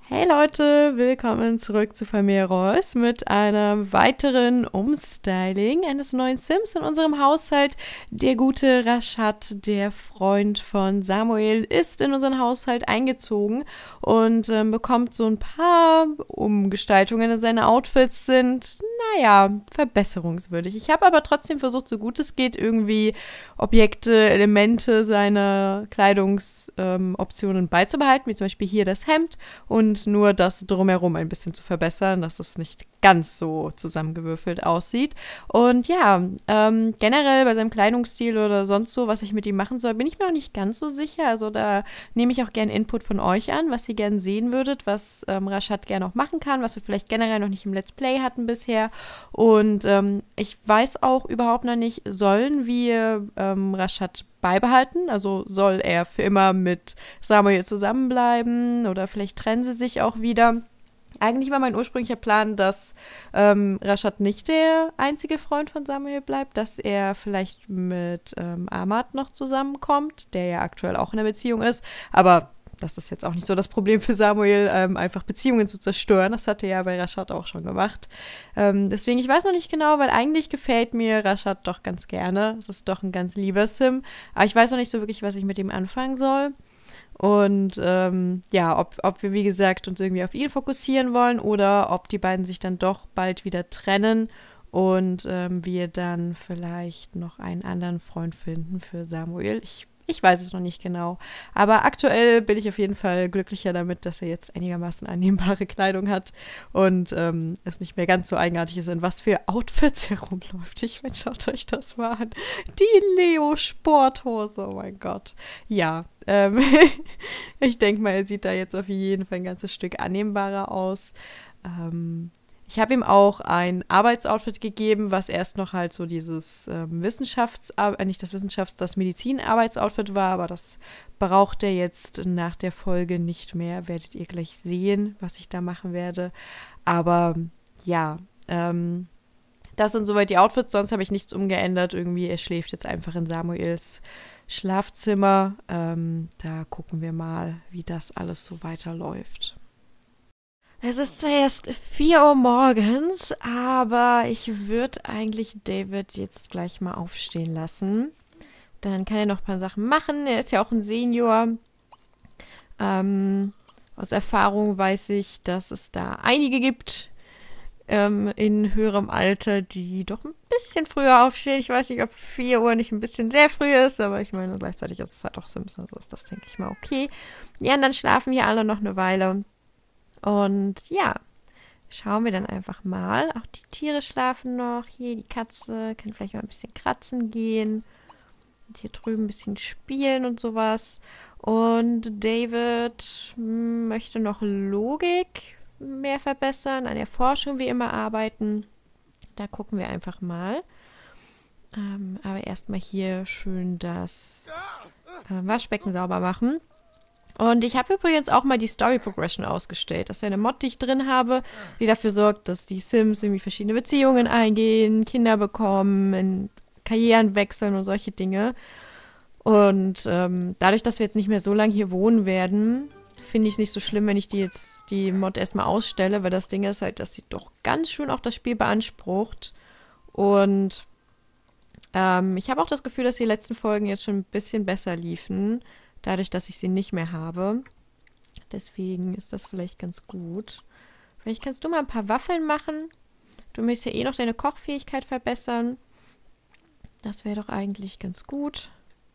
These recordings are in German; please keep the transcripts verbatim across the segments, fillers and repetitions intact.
Hey Leute, willkommen zurück zu Familie Ross mit einem weiteren Umstyling eines neuen Sims in unserem Haushalt. Der gute Rashad, der Freund von Samuel, ist in unseren Haushalt eingezogen und ähm, bekommt so ein paar Umgestaltungen. Seine Outfits sind, naja, verbesserungswürdig. Ich habe aber trotzdem versucht, so gut es geht, irgendwie Objekte, Elemente seiner Kleidungsoptionen ähm, beizubehalten, wie zum Beispiel hier das Hemd und nur das drumherum ein bisschen zu verbessern, dass es nicht ganz so zusammengewürfelt aussieht. Und ja, ähm, generell bei seinem Kleidungsstil oder sonst so, was ich mit ihm machen soll, bin ich mir noch nicht ganz so sicher. Also da nehme ich auch gerne Input von euch an, was ihr gerne sehen würdet, was ähm, Rashad gerne noch machen kann, was wir vielleicht generell noch nicht im Let's Play hatten bisher. Und ähm, ich weiß auch überhaupt noch nicht, sollen wir ähm, Rashad beibehalten? Also soll er für immer mit Samuel zusammenbleiben oder vielleicht trennen sie sich auch wieder? Eigentlich war mein ursprünglicher Plan, dass ähm, Rashad nicht der einzige Freund von Samuel bleibt, dass er vielleicht mit ähm, Ahmad noch zusammenkommt, der ja aktuell auch in einer Beziehung ist. Aber das ist jetzt auch nicht so das Problem für Samuel, ähm, einfach Beziehungen zu zerstören. Das hat er ja bei Rashad auch schon gemacht. Ähm, deswegen, ich weiß noch nicht genau, weil eigentlich gefällt mir Rashad doch ganz gerne. Es ist doch ein ganz lieber Sim. Aber ich weiß noch nicht so wirklich, was ich mit ihm anfangen soll. Und ähm, ja, ob, ob wir, wie gesagt, uns irgendwie auf ihn fokussieren wollen oder ob die beiden sich dann doch bald wieder trennen und ähm, wir dann vielleicht noch einen anderen Freund finden für Samuel. Ich Ich weiß es noch nicht genau. Aber aktuell bin ich auf jeden Fall glücklicher damit, dass er jetzt einigermaßen annehmbare Kleidung hat und ähm, es nicht mehr ganz so eigenartig ist, in was für Outfits herumläuft. Ich meine, schaut euch das mal an. Die Leo-Sporthose, oh mein Gott. Ja, ähm, ich denke mal, er sieht da jetzt auf jeden Fall ein ganzes Stück annehmbarer aus. Ähm, Ich habe ihm auch ein Arbeitsoutfit gegeben, was erst noch halt so dieses ähm, Wissenschafts-, äh, nicht das Wissenschafts-, das Medizin-Arbeitsoutfit war, aber das braucht er jetzt nach der Folge nicht mehr. Werdet ihr gleich sehen, was ich da machen werde. Aber ja, ähm, das sind soweit die Outfits, sonst habe ich nichts umgeändert. Irgendwie, er schläft jetzt einfach in Samuels Schlafzimmer. Ähm, da gucken wir mal, wie das alles so weiterläuft. Es ist zwar erst vier Uhr morgens, aber ich würde eigentlich David jetzt gleich mal aufstehen lassen. Dann kann er noch ein paar Sachen machen. Er ist ja auch ein Senior. Ähm, aus Erfahrung weiß ich, dass es da einige gibt ähm, in höherem Alter, die doch ein bisschen früher aufstehen. Ich weiß nicht, ob vier Uhr nicht ein bisschen sehr früh ist, aber ich meine, gleichzeitig ist es halt auch Sims, also ist das, denke ich mal, okay. Die anderen schlafen hier alle noch eine Weile. Und ja, schauen wir dann einfach mal. Auch die Tiere schlafen noch. Hier die Katze kann vielleicht mal ein bisschen kratzen gehen. Und hier drüben ein bisschen spielen und sowas. Und David hm, möchte noch Logik mehr verbessern, an der Forschung wie immer arbeiten. Da gucken wir einfach mal. Ähm, aber erstmal hier schön das äh, Waschbecken sauber machen. Und ich habe übrigens auch mal die Story Progression ausgestellt. Das ist ja eine Mod, die ich drin habe, die dafür sorgt, dass die Sims irgendwie verschiedene Beziehungen eingehen, Kinder bekommen, in Karrieren wechseln und solche Dinge. Und ähm, dadurch, dass wir jetzt nicht mehr so lange hier wohnen werden, finde ich es nicht so schlimm, wenn ich die jetzt die Mod erstmal ausstelle, weil das Ding ist halt, dass sie doch ganz schön auch das Spiel beansprucht. Und ähm, ich habe auch das Gefühl, dass die letzten Folgen jetzt schon ein bisschen besser liefen. Dadurch, dass ich sie nicht mehr habe. Deswegen ist das vielleicht ganz gut. Vielleicht kannst du mal ein paar Waffeln machen. Du möchtest ja eh noch deine Kochfähigkeit verbessern. Das wäre doch eigentlich ganz gut.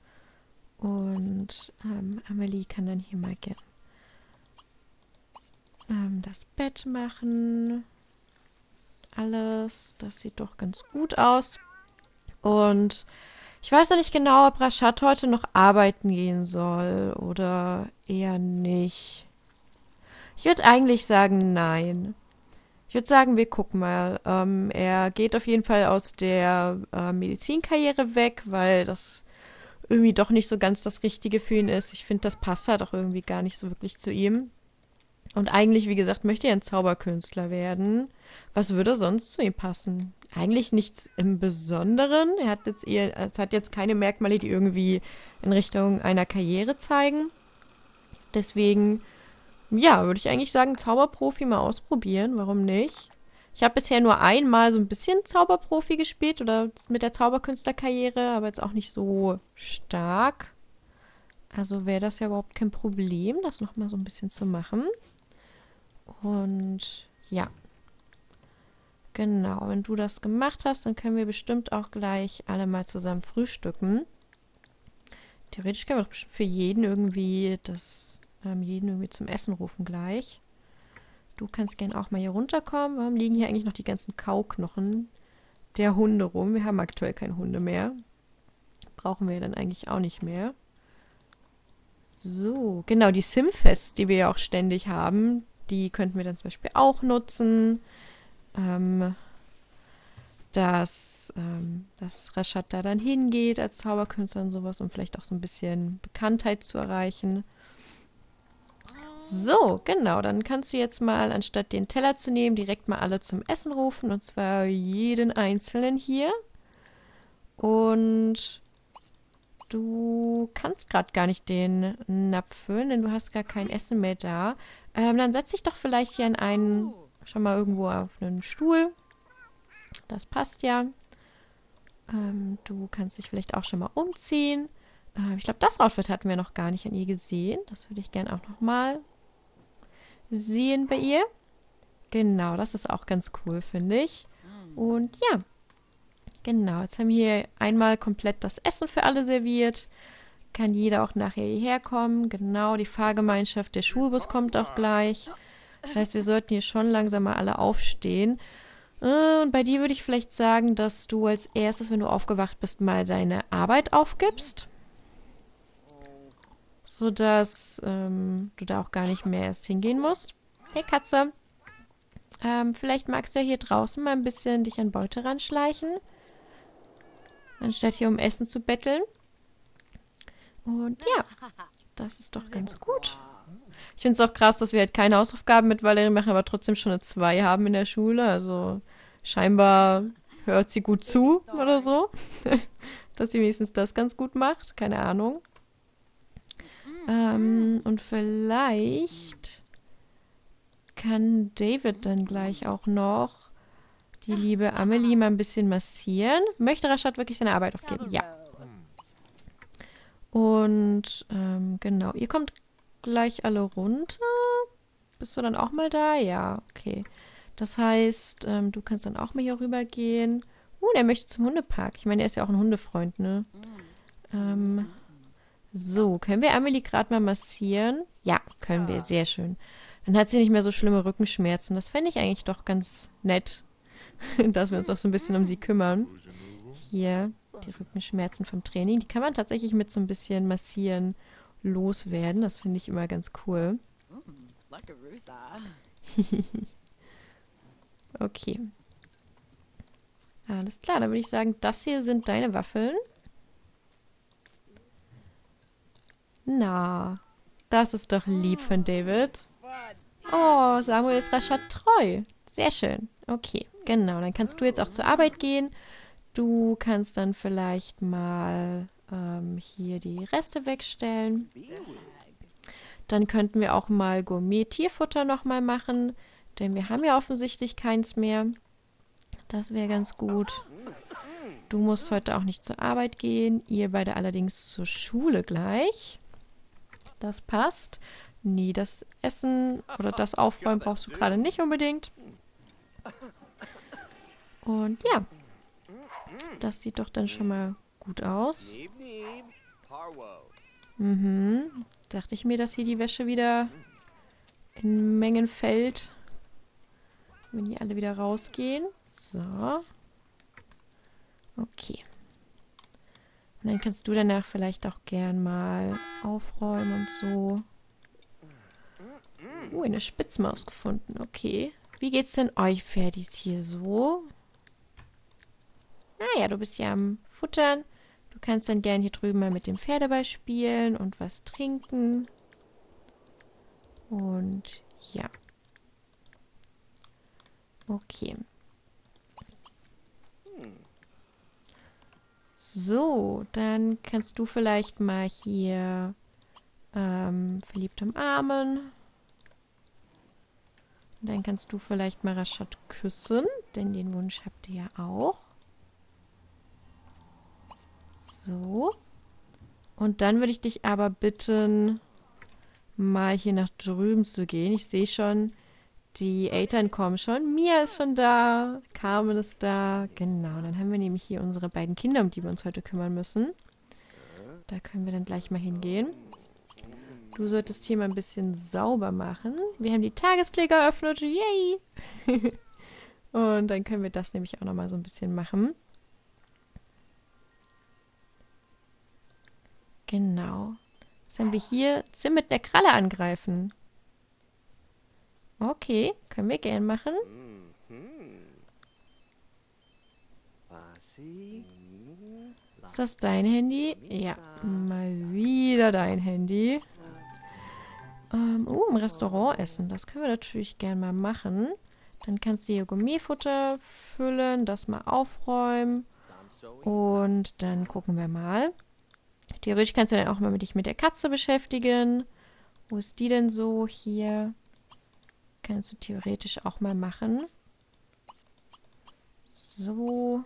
Und ähm, Amelie kann dann hier mal gerne ähm, das Bett machen. Alles. Das sieht doch ganz gut aus. Und ich weiß noch nicht genau, ob Rashad heute noch arbeiten gehen soll oder eher nicht. Ich würde eigentlich sagen, nein. Ich würde sagen, wir gucken mal. Ähm, er geht auf jeden Fall aus der äh, Medizinkarriere weg, weil das irgendwie doch nicht so ganz das Richtige für ihn ist. Ich finde, das passt halt auch irgendwie gar nicht so wirklich zu ihm. Und eigentlich, wie gesagt, möchte er ein Zauberkünstler werden. Was würde sonst zu ihm passen? Eigentlich nichts im Besonderen. Er hat jetzt eher, es hat jetzt keine Merkmale, die irgendwie in Richtung einer Karriere zeigen. Deswegen Ja, würde ich eigentlich sagen, Zauberprofi mal ausprobieren. Warum nicht? Ich habe bisher nur einmal so ein bisschen Zauberprofi gespielt oder mit der Zauberkünstlerkarriere, aber jetzt auch nicht so stark. Also wäre das ja überhaupt kein Problem, das nochmal so ein bisschen zu machen. Und ja, genau, wenn du das gemacht hast, dann können wir bestimmt auch gleich alle mal zusammen frühstücken. Theoretisch können wir doch bestimmt für jeden irgendwie das, ähm, jeden irgendwie zum Essen rufen gleich. Du kannst gern auch mal hier runterkommen. Warum liegen hier eigentlich noch die ganzen Kauknochen der Hunde rum? Wir haben aktuell keine Hunde mehr. Brauchen wir dann eigentlich auch nicht mehr. So, genau, die Simfests, die wir ja auch ständig haben, die könnten wir dann zum Beispiel auch nutzen. Ähm, dass, ähm, dass Rashad da dann hingeht als Zauberkünstler und sowas, um vielleicht auch so ein bisschen Bekanntheit zu erreichen. So, genau, dann kannst du jetzt mal, anstatt den Teller zu nehmen, direkt mal alle zum Essen rufen, und zwar jeden Einzelnen hier. Und du kannst gerade gar nicht den Napf füllen, denn du hast gar kein Essen mehr da. Ähm, dann setz dich doch vielleicht hier an einen, schon mal irgendwo auf einen Stuhl. Das passt ja. Ähm, du kannst dich vielleicht auch schon mal umziehen. Ähm, ich glaube, das Outfit hatten wir noch gar nicht an ihr gesehen. Das würde ich gerne auch noch mal sehen bei ihr. Genau, das ist auch ganz cool, finde ich. Und ja, genau, jetzt haben wir hier einmal komplett das Essen für alle serviert. Kann jeder auch nachher hierher kommen. Genau, die Fahrgemeinschaft, der Schulbus kommt auch gleich. Das heißt, wir sollten hier schon langsam mal alle aufstehen. Und bei dir würde ich vielleicht sagen, dass du als erstes, wenn du aufgewacht bist, mal deine Arbeit aufgibst. Sodass ähm, du da auch gar nicht mehr erst hingehen musst. Hey Katze, ähm, vielleicht magst du ja hier draußen mal ein bisschen dich an Beute ranschleichen. Anstatt hier um Essen zu betteln. Und ja, das ist doch ganz gut. Ich finde es auch krass, dass wir halt keine Hausaufgaben mit Valerie machen, aber trotzdem schon eine zwei haben in der Schule. Also scheinbar hört sie gut zu oder so. Dass sie wenigstens das ganz gut macht. Keine Ahnung. Ähm, und vielleicht kann David dann gleich auch noch die liebe Amelie mal ein bisschen massieren. Möchte Rashad wirklich seine Arbeit aufgeben? Ja. Und ähm, genau, ihr kommt gleich alle runter. Bist du dann auch mal da? Ja, okay. Das heißt, ähm, du kannst dann auch mal hier rüber gehen. Uh, der möchte zum Hundepark. Ich meine, er ist ja auch ein Hundefreund, ne? Ähm, so, können wir Amelie gerade mal massieren? Ja, können wir. Sehr schön. Dann hat sie nicht mehr so schlimme Rückenschmerzen. Das fände ich eigentlich doch ganz nett, dass wir uns auch so ein bisschen um sie kümmern. Hier, die Rückenschmerzen vom Training. Die kann man tatsächlich mit so ein bisschen Massieren loswerden. Das finde ich immer ganz cool. Okay. Alles klar, dann würde ich sagen, das hier sind deine Waffeln. Na, das ist doch lieb von David. Oh, Samuel ist Rashad treu. Sehr schön. Okay, genau. Dann kannst du jetzt auch zur Arbeit gehen. Du kannst dann vielleicht mal ähm, hier die Reste wegstellen. Dann könnten wir auch mal Gourmet-Tierfutter nochmal machen, denn wir haben ja offensichtlich keins mehr. Das wäre ganz gut. Du musst heute auch nicht zur Arbeit gehen. Ihr beide allerdings zur Schule gleich. Das passt. Nee, das Essen oder das Aufräumen brauchst du gerade nicht unbedingt. Und ja, das sieht doch dann schon mal gut aus. Mhm. Dachte ich mir, dass hier die Wäsche wieder in Mengen fällt. Wenn die alle wieder rausgehen. So. Okay. Und dann kannst du danach vielleicht auch gern mal aufräumen und so. Oh, eine Spitzmaus gefunden. Okay. Wie geht's denn euch Pferdis hier so? Naja, du bist ja am Futtern. Du kannst dann gern hier drüben mal mit dem Pferdeball spielen und was trinken. Und ja. Okay. So, dann kannst du vielleicht mal hier ähm, verliebt umarmen. Und dann kannst du vielleicht mal Rashad küssen, denn den Wunsch habt ihr ja auch. So. Und dann würde ich dich aber bitten, mal hier nach drüben zu gehen. Ich sehe schon, die Eltern kommen schon. Mia ist schon da. Carmen ist da. Genau, dann haben wir nämlich hier unsere beiden Kinder, um die wir uns heute kümmern müssen. Da können wir dann gleich mal hingehen. Du solltest hier mal ein bisschen sauber machen. Wir haben die Tagespflege eröffnet. Yay! Und dann können wir das nämlich auch nochmal so ein bisschen machen. Genau. Was haben wir hier? Zim mit der Kralle angreifen. Okay, können wir gern machen. Ist das dein Handy? Ja, mal wieder dein Handy. Ähm, uh, im Restaurant essen. Das können wir natürlich gern mal machen. Dann kannst du hier Gourmetfutter füllen, das mal aufräumen. Und dann gucken wir mal. Theoretisch kannst du dann auch mal mit dich mit der Katze beschäftigen. Wo ist die denn so? Hier. Kannst du theoretisch auch mal machen. So.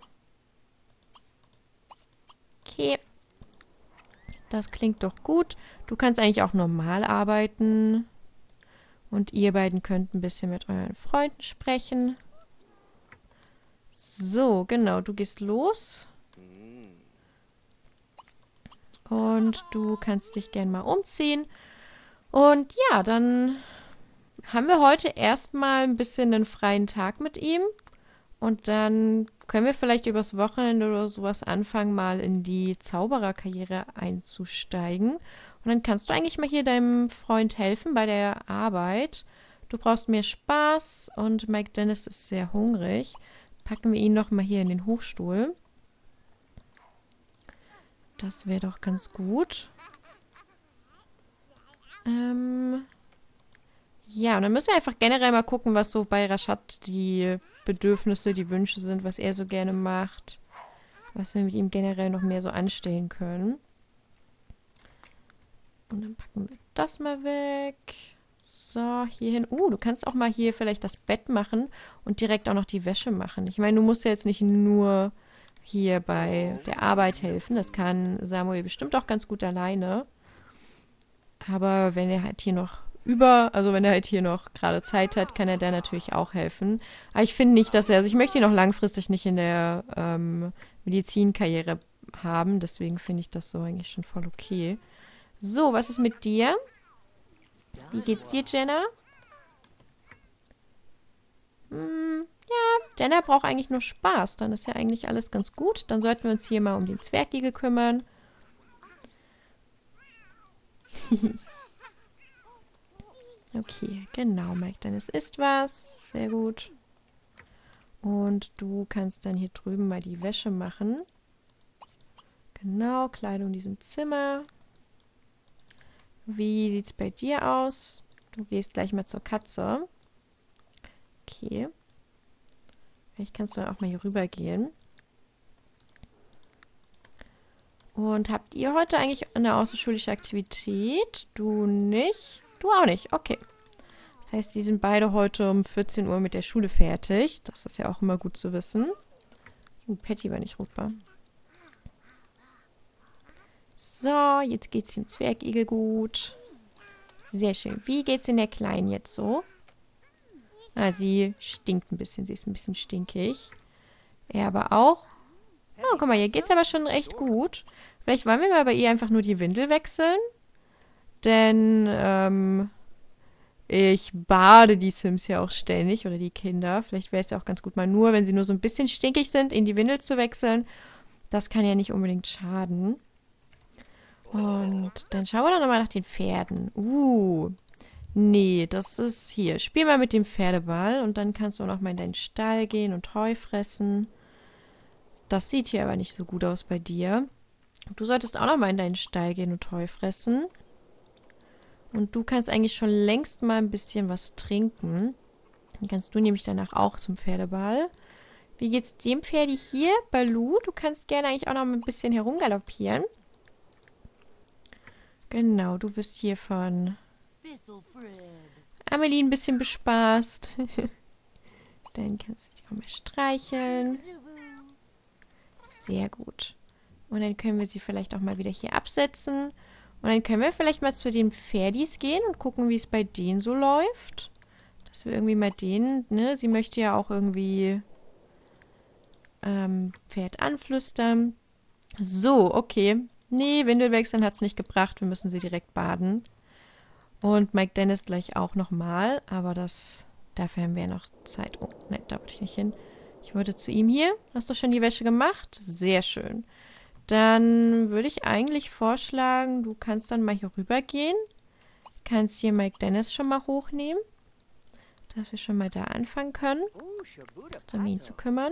Okay. Das klingt doch gut. Du kannst eigentlich auch normal arbeiten. Und ihr beiden könnt ein bisschen mit euren Freunden sprechen. So, genau. Du gehst los. Und du kannst dich gerne mal umziehen. Und ja, dann haben wir heute erstmal ein bisschen einen freien Tag mit ihm. Und dann können wir vielleicht übers Wochenende oder sowas anfangen, mal in die Zaubererkarriere einzusteigen. Und dann kannst du eigentlich mal hier deinem Freund helfen bei der Arbeit. Du brauchst mehr Spaß und Mike Dennis ist sehr hungrig. Packen wir ihn noch mal hier in den Hochstuhl. Das wäre doch ganz gut. Ähm ja, und dann müssen wir einfach generell mal gucken, was so bei Rashad die Bedürfnisse, die Wünsche sind, was er so gerne macht. Was wir mit ihm generell noch mehr so anstellen können. Und dann packen wir das mal weg. So, hier hin. Uh, du kannst auch mal hier vielleicht das Bett machen und direkt auch noch die Wäsche machen. Ich meine, du musst ja jetzt nicht nur hier bei der Arbeit helfen. Das kann Samuel bestimmt auch ganz gut alleine. Aber wenn er halt hier noch über, also wenn er halt hier noch gerade Zeit hat, kann er da natürlich auch helfen. Aber ich finde nicht, dass er, also ich möchte ihn auch langfristig nicht in der ähm, Medizinkarriere haben. Deswegen finde ich das so eigentlich schon voll okay. So, was ist mit dir? Wie geht's dir, Jenna? Hm, ja, Jenna braucht eigentlich nur Spaß. Dann ist ja eigentlich alles ganz gut. Dann sollten wir uns hier mal um den Zwergigel kümmern. Okay, genau, Mike Dennis isst was. Sehr gut. Und du kannst dann hier drüben mal die Wäsche machen. Genau, Kleidung in diesem Zimmer. Wie sieht's bei dir aus? Du gehst gleich mal zur Katze. Okay. Vielleicht kannst du dann auch mal hier rüber gehen. Und habt ihr heute eigentlich eine außerschulische Aktivität? Du nicht? Du auch nicht. Okay. Das heißt, die sind beide heute um vierzehn Uhr mit der Schule fertig. Das ist ja auch immer gut zu wissen. Oh, Patty war nicht rufbar. So, jetzt geht's dem Zwergigel gut. Sehr schön. Wie geht's denn der Kleinen jetzt so? Ah, sie stinkt ein bisschen. Sie ist ein bisschen stinkig. Er aber auch. Oh, guck mal, ihr geht's aber schon recht gut. Vielleicht wollen wir mal bei ihr einfach nur die Windel wechseln. Denn, ähm, ich bade die Sims ja auch ständig oder die Kinder. Vielleicht wäre es ja auch ganz gut, mal nur, wenn sie nur so ein bisschen stinkig sind, in die Windel zu wechseln. Das kann ja nicht unbedingt schaden. Und dann schauen wir doch nochmal nach den Pferden. Uh, nee, das ist hier. Spiel mal mit dem Pferdeball und dann kannst du auch noch mal in deinen Stall gehen und Heu fressen. Das sieht hier aber nicht so gut aus bei dir. Du solltest auch noch mal in deinen Stall gehen und Heu fressen. Und du kannst eigentlich schon längst mal ein bisschen was trinken. Dann kannst du nämlich danach auch zum Pferdeball. Wie geht's dem Pferdi hier, Balu? Du kannst gerne eigentlich auch noch mal ein bisschen herumgaloppieren. Genau, du bist hier von Amelie ein bisschen bespaßt. Dann kannst du sie auch mal streicheln. Sehr gut. Und dann können wir sie vielleicht auch mal wieder hier absetzen. Und dann können wir vielleicht mal zu den Pferdis gehen und gucken, wie es bei denen so läuft. Dass wir irgendwie mal denen, ne, sie möchte ja auch irgendwie ähm, Pferd anflüstern. So, okay. Nee, Windelwechseln hat es nicht gebracht. Wir müssen sie direkt baden. Und Mike Dennis gleich auch nochmal. Aber das, dafür haben wir ja noch Zeit. Oh, ne, da wollte ich nicht hin. Ich wollte zu ihm hier. Hast du schon die Wäsche gemacht? Sehr schön. Dann würde ich eigentlich vorschlagen, du kannst dann mal hier rüber gehen. Kannst hier Mike Dennis schon mal hochnehmen. Dass wir schon mal da anfangen können, uns um ihn zu kümmern.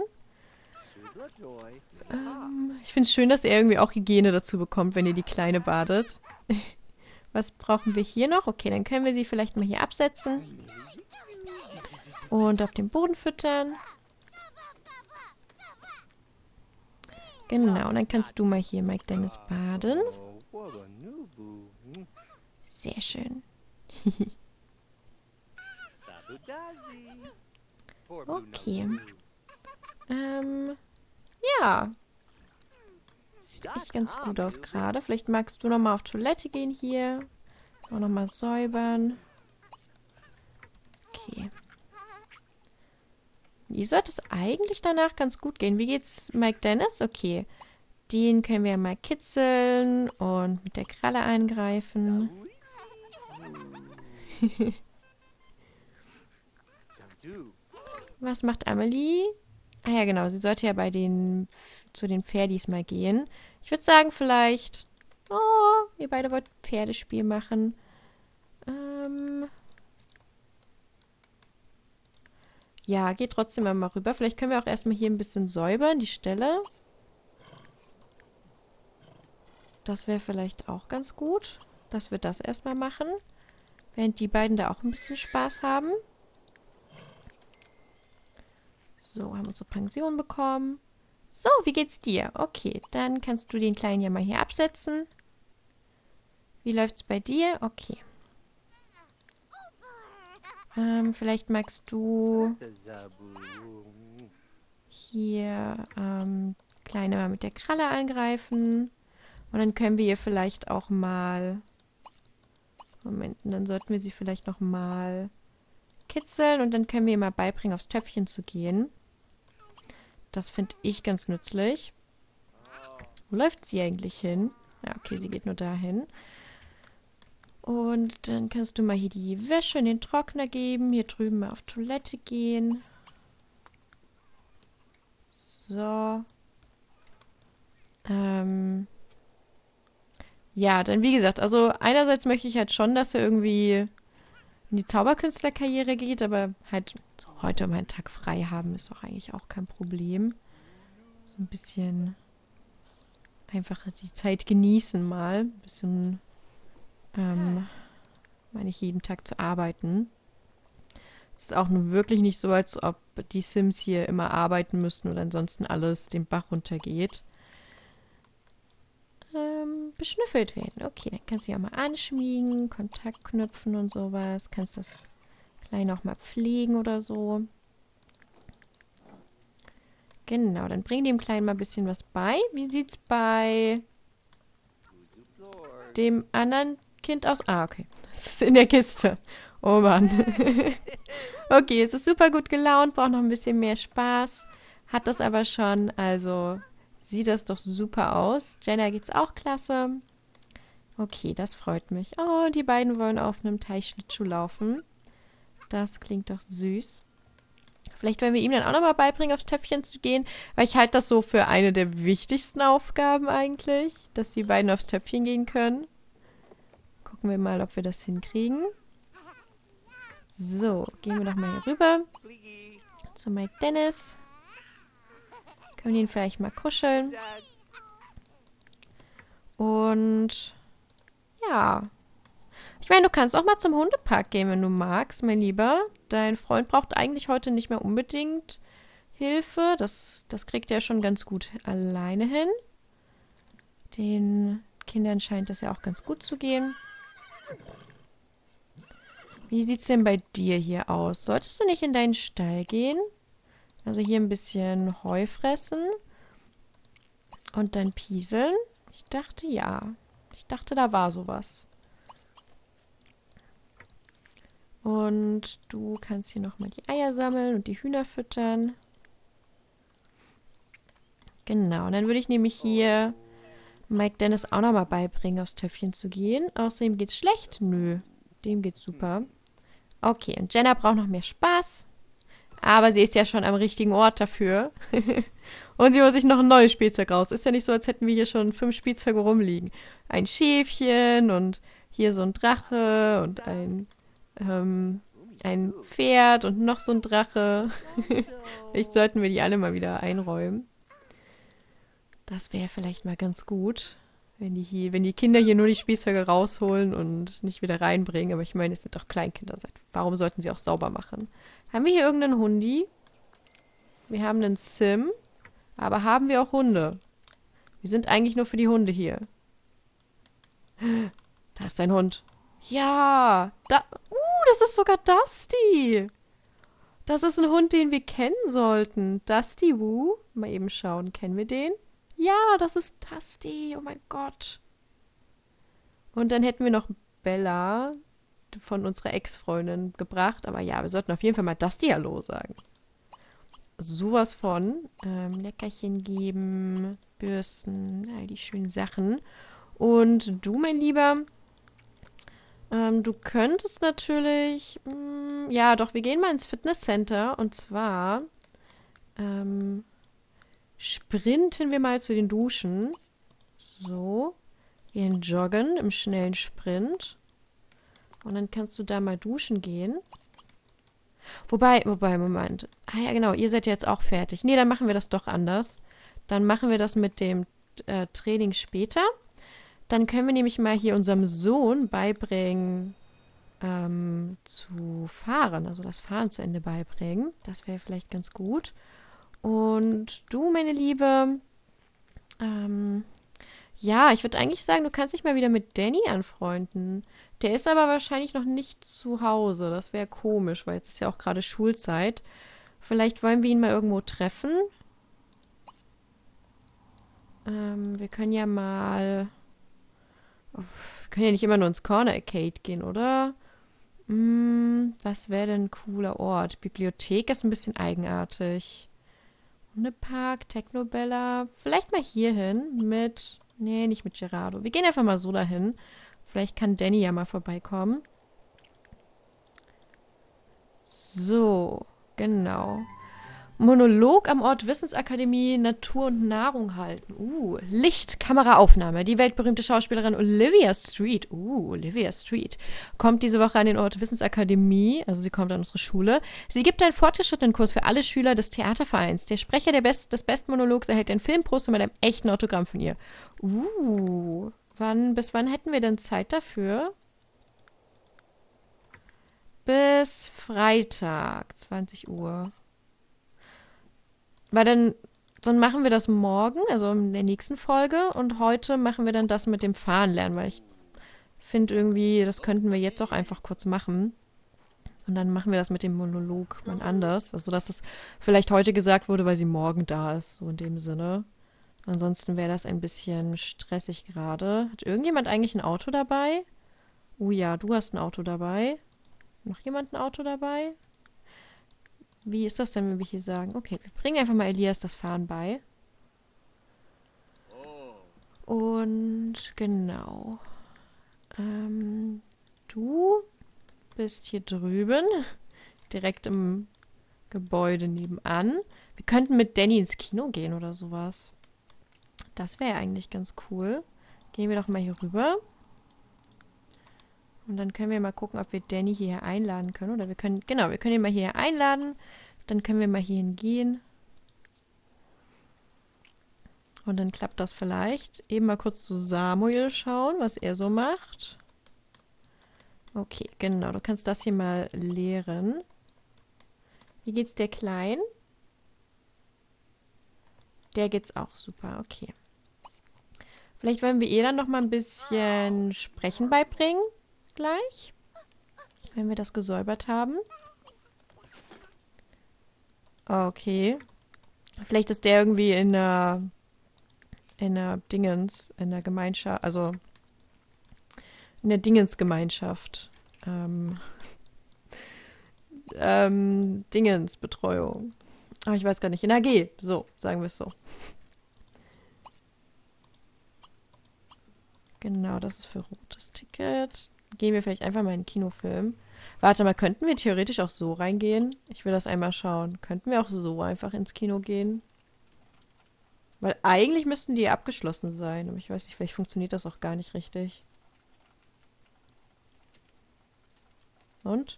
Ähm, ich finde es schön, dass er irgendwie auch Hygiene dazu bekommt, wenn ihr die Kleine badet. Was brauchen wir hier noch? Okay, dann können wir sie vielleicht mal hier absetzen. Und auf den Boden füttern. Genau, und dann kannst du mal hier Mike Dennis baden. Sehr schön. Okay. Ähm, ja. Sieht echt ganz gut aus gerade. Vielleicht magst du nochmal auf Toilette gehen hier. Auch nochmal säubern. Okay. Wie sollte es eigentlich danach ganz gut gehen? Wie geht's Mike Dennis? Okay. Den können wir mal kitzeln und mit der Kralle eingreifen. Was macht Amelie? Ah ja, genau. Sie sollte ja bei den zu den Pferdis mal gehen. Ich würde sagen, vielleicht... Oh, ihr beide wollt Pferdespiel machen. Ähm... Ja, geht trotzdem mal rüber. Vielleicht können wir auch erstmal hier ein bisschen säubern, die Stelle. Das wäre vielleicht auch ganz gut, dass wir das erstmal machen. Während die beiden da auch ein bisschen Spaß haben. So, haben unsere Pension bekommen. So, wie geht's dir? Okay, dann kannst du den Kleinen ja mal hier absetzen. Wie läuft's bei dir? Okay. Ähm, vielleicht magst du hier ähm, Kleine mal mit der Kralle angreifen. Und dann können wir ihr vielleicht auch mal... Moment, dann sollten wir sie vielleicht noch mal kitzeln. Und dann können wir ihr mal beibringen, aufs Töpfchen zu gehen. Das finde ich ganz nützlich. Wo läuft sie eigentlich hin? Ja, okay, sie geht nur dahin. Und dann kannst du mal hier die Wäsche in den Trockner geben. Hier drüben mal auf Toilette gehen. So. Ähm. Ja, dann wie gesagt, also einerseits möchte ich halt schon, dass er irgendwie in die Zauberkünstlerkarriere geht, aber halt so heute mal einen Tag frei haben ist doch eigentlich auch kein Problem. So ein bisschen einfach die Zeit genießen mal. Ein bisschen Ähm, meine ich, jeden Tag zu arbeiten. Es ist auch nun wirklich nicht so, als ob die Sims hier immer arbeiten müssten und ansonsten alles den Bach runtergeht. Ähm, beschnüffelt werden. Okay, dann kannst du ja mal anschmiegen, Kontakt knüpfen und sowas. Kannst das Kleine auch mal pflegen oder so. Genau, dann bring dem Kleinen mal ein bisschen was bei. Wie sieht's bei dem anderen Kind aus? Ah, okay. Das ist in der Kiste. Oh Mann. Okay, es ist super gut gelaunt, braucht noch ein bisschen mehr Spaß. Hat das aber schon, also sieht das doch super aus. Jenna geht's auch klasse. Okay, das freut mich. Oh, die beiden wollen auf einem Teichschlittschuh laufen. Das klingt doch süß. Vielleicht wollen wir ihm dann auch nochmal beibringen, aufs Töpfchen zu gehen, weil ich halte das so für eine der wichtigsten Aufgaben eigentlich, dass die beiden aufs Töpfchen gehen können. Gucken wir mal, ob wir das hinkriegen. So, gehen wir doch mal hier rüber zu Mike Dennis. Können wir ihn vielleicht mal kuscheln. Und ja. Ich meine, du kannst auch mal zum Hundepark gehen, wenn du magst, mein Lieber. Dein Freund braucht eigentlich heute nicht mehr unbedingt Hilfe. Das, das kriegt er schon ganz gut alleine hin. Den Kindern scheint das ja auch ganz gut zu gehen. Wie sieht's denn bei dir hier aus? Solltest du nicht in deinen Stall gehen? Also hier ein bisschen Heu fressen und dann pieseln? Ich dachte, ja. Ich dachte, da war sowas. Und du kannst hier nochmal die Eier sammeln und die Hühner füttern. Genau, und dann würde ich nämlich hier Mike Dennis auch nochmal beibringen, aufs Töpfchen zu gehen. Außerdem geht's schlecht? Nö, dem geht's super. Okay, und Jenna braucht noch mehr Spaß. Aber sie ist ja schon am richtigen Ort dafür. Und sie holt sich noch ein neues Spielzeug raus. Ist ja nicht so, als hätten wir hier schon fünf Spielzeuge rumliegen. Ein Schäfchen und hier so ein Drache und ein, ähm, ein Pferd und noch so ein Drache. Vielleicht sollten wir die alle mal wieder einräumen. Das wäre vielleicht mal ganz gut, wenn die, hier, wenn die Kinder hier nur die Spielzeuge rausholen und nicht wieder reinbringen. Aber ich meine, es sind doch Kleinkinder. Warum sollten sie auch sauber machen? Haben wir hier irgendeinen Hundi? Wir haben einen Sim. Aber haben wir auch Hunde? Wir sind eigentlich nur für die Hunde hier. Da ist ein Hund. Ja! Da, uh, das ist sogar Dusty. Das ist ein Hund, den wir kennen sollten. Dusty Woo. Mal eben schauen. Kennen wir den? Ja, das ist Dusty. Oh mein Gott. Und dann hätten wir noch Bella von unserer Ex-Freundin gebracht. Aber ja, wir sollten auf jeden Fall mal Dusty Hallo sagen. Sowas von. Ähm, Leckerchen geben, Bürsten, all die schönen Sachen. Und du, mein Lieber, ähm, du könntest natürlich, mh, ja doch, wir gehen mal ins Fitnesscenter. Und zwar ähm, sprinten wir mal zu den Duschen. So. Wir gehen joggen im schnellen Sprint. Und dann kannst du da mal duschen gehen. Wobei, wobei, Moment. Ah ja, genau, ihr seid jetzt auch fertig. Nee, dann machen wir das doch anders. Dann machen wir das mit dem äh, Training später. Dann können wir nämlich mal hier unserem Sohn beibringen, ähm, zu fahren. Also das Fahren zu Ende beibringen. Das wäre vielleicht ganz gut. Und du, meine Liebe, ähm, ja, ich würde eigentlich sagen, du kannst dich mal wieder mit Danny anfreunden. Der ist aber wahrscheinlich noch nicht zu Hause. Das wäre komisch, weil jetzt ist ja auch gerade Schulzeit. Vielleicht wollen wir ihn mal irgendwo treffen. Ähm, wir können ja mal... Wir können ja nicht immer nur ins Corner Arcade gehen, oder? Hm, was wäre denn ein cooler Ort? Bibliothek ist ein bisschen eigenartig. Hundepark, Technobella. Vielleicht mal hier hin mit... Nee, nicht mit Gerardo. Wir gehen einfach mal so dahin. Vielleicht kann Danny ja mal vorbeikommen. So, genau. Monolog am Ort Wissensakademie Natur und Nahrung halten. Uh, Licht, Kameraaufnahme. Die weltberühmte Schauspielerin Olivia Street. Uh, Olivia Street. Kommt diese Woche an den Ort Wissensakademie. Also sie kommt an unsere Schule. Sie gibt einen fortgeschrittenen Kurs für alle Schüler des Theatervereins. Der Sprecher der Best des besten Monologs erhält ein Filmposter mit einem echten Autogramm von ihr. Uh, wann, bis wann hätten wir denn Zeit dafür? Bis Freitag, zwanzig Uhr. Weil dann, dann machen wir das morgen, also in der nächsten Folge. Und heute machen wir dann das mit dem Fahren lernen, weil ich finde irgendwie, das könnten wir jetzt auch einfach kurz machen. Und dann machen wir das mit dem Monolog mal anders. Also, dass das vielleicht heute gesagt wurde, weil sie morgen da ist, so in dem Sinne. Ansonsten wäre das ein bisschen stressig gerade. Hat irgendjemand eigentlich ein Auto dabei? Oh ja, du hast ein Auto dabei. Noch jemand ein Auto dabei? Wie ist das denn, wenn wir hier sagen? Okay, wir bringen einfach mal Elias das Fahren bei. Und genau. Ähm, du bist hier drüben. Direkt im Gebäude nebenan. Wir könnten mit Danny ins Kino gehen oder sowas. Das wäre eigentlich ganz cool. Gehen wir doch mal hier rüber. Und dann können wir mal gucken, ob wir Danny hier einladen können. Oder wir können, genau, wir können ihn mal hier einladen. Dann können wir mal hier hingehen. Und dann klappt das vielleicht. Eben mal kurz zu Samuel schauen, was er so macht. Okay, genau. Du kannst das hier mal leeren. Wie geht's der Kleinen? Der geht's auch super, okay. Vielleicht wollen wir ihr dann noch mal ein bisschen Sprechen beibringen. Gleich. wenn wir das gesäubert haben. Okay. Vielleicht ist der irgendwie in der in der Dingens, in der Gemeinschaft, also in der Dingensgemeinschaft. Ähm, ähm, Dingensbetreuung. Ach, ich weiß gar nicht. In A G. So, sagen wir es so. Genau, das ist für rotes Ticket. Gehen wir vielleicht einfach mal in den Kinofilm. Warte mal, könnten wir theoretisch auch so reingehen? Ich will das einmal schauen. Könnten wir auch so einfach ins Kino gehen? Weil eigentlich müssten die abgeschlossen sein. Aber ich weiß nicht, vielleicht funktioniert das auch gar nicht richtig. Und?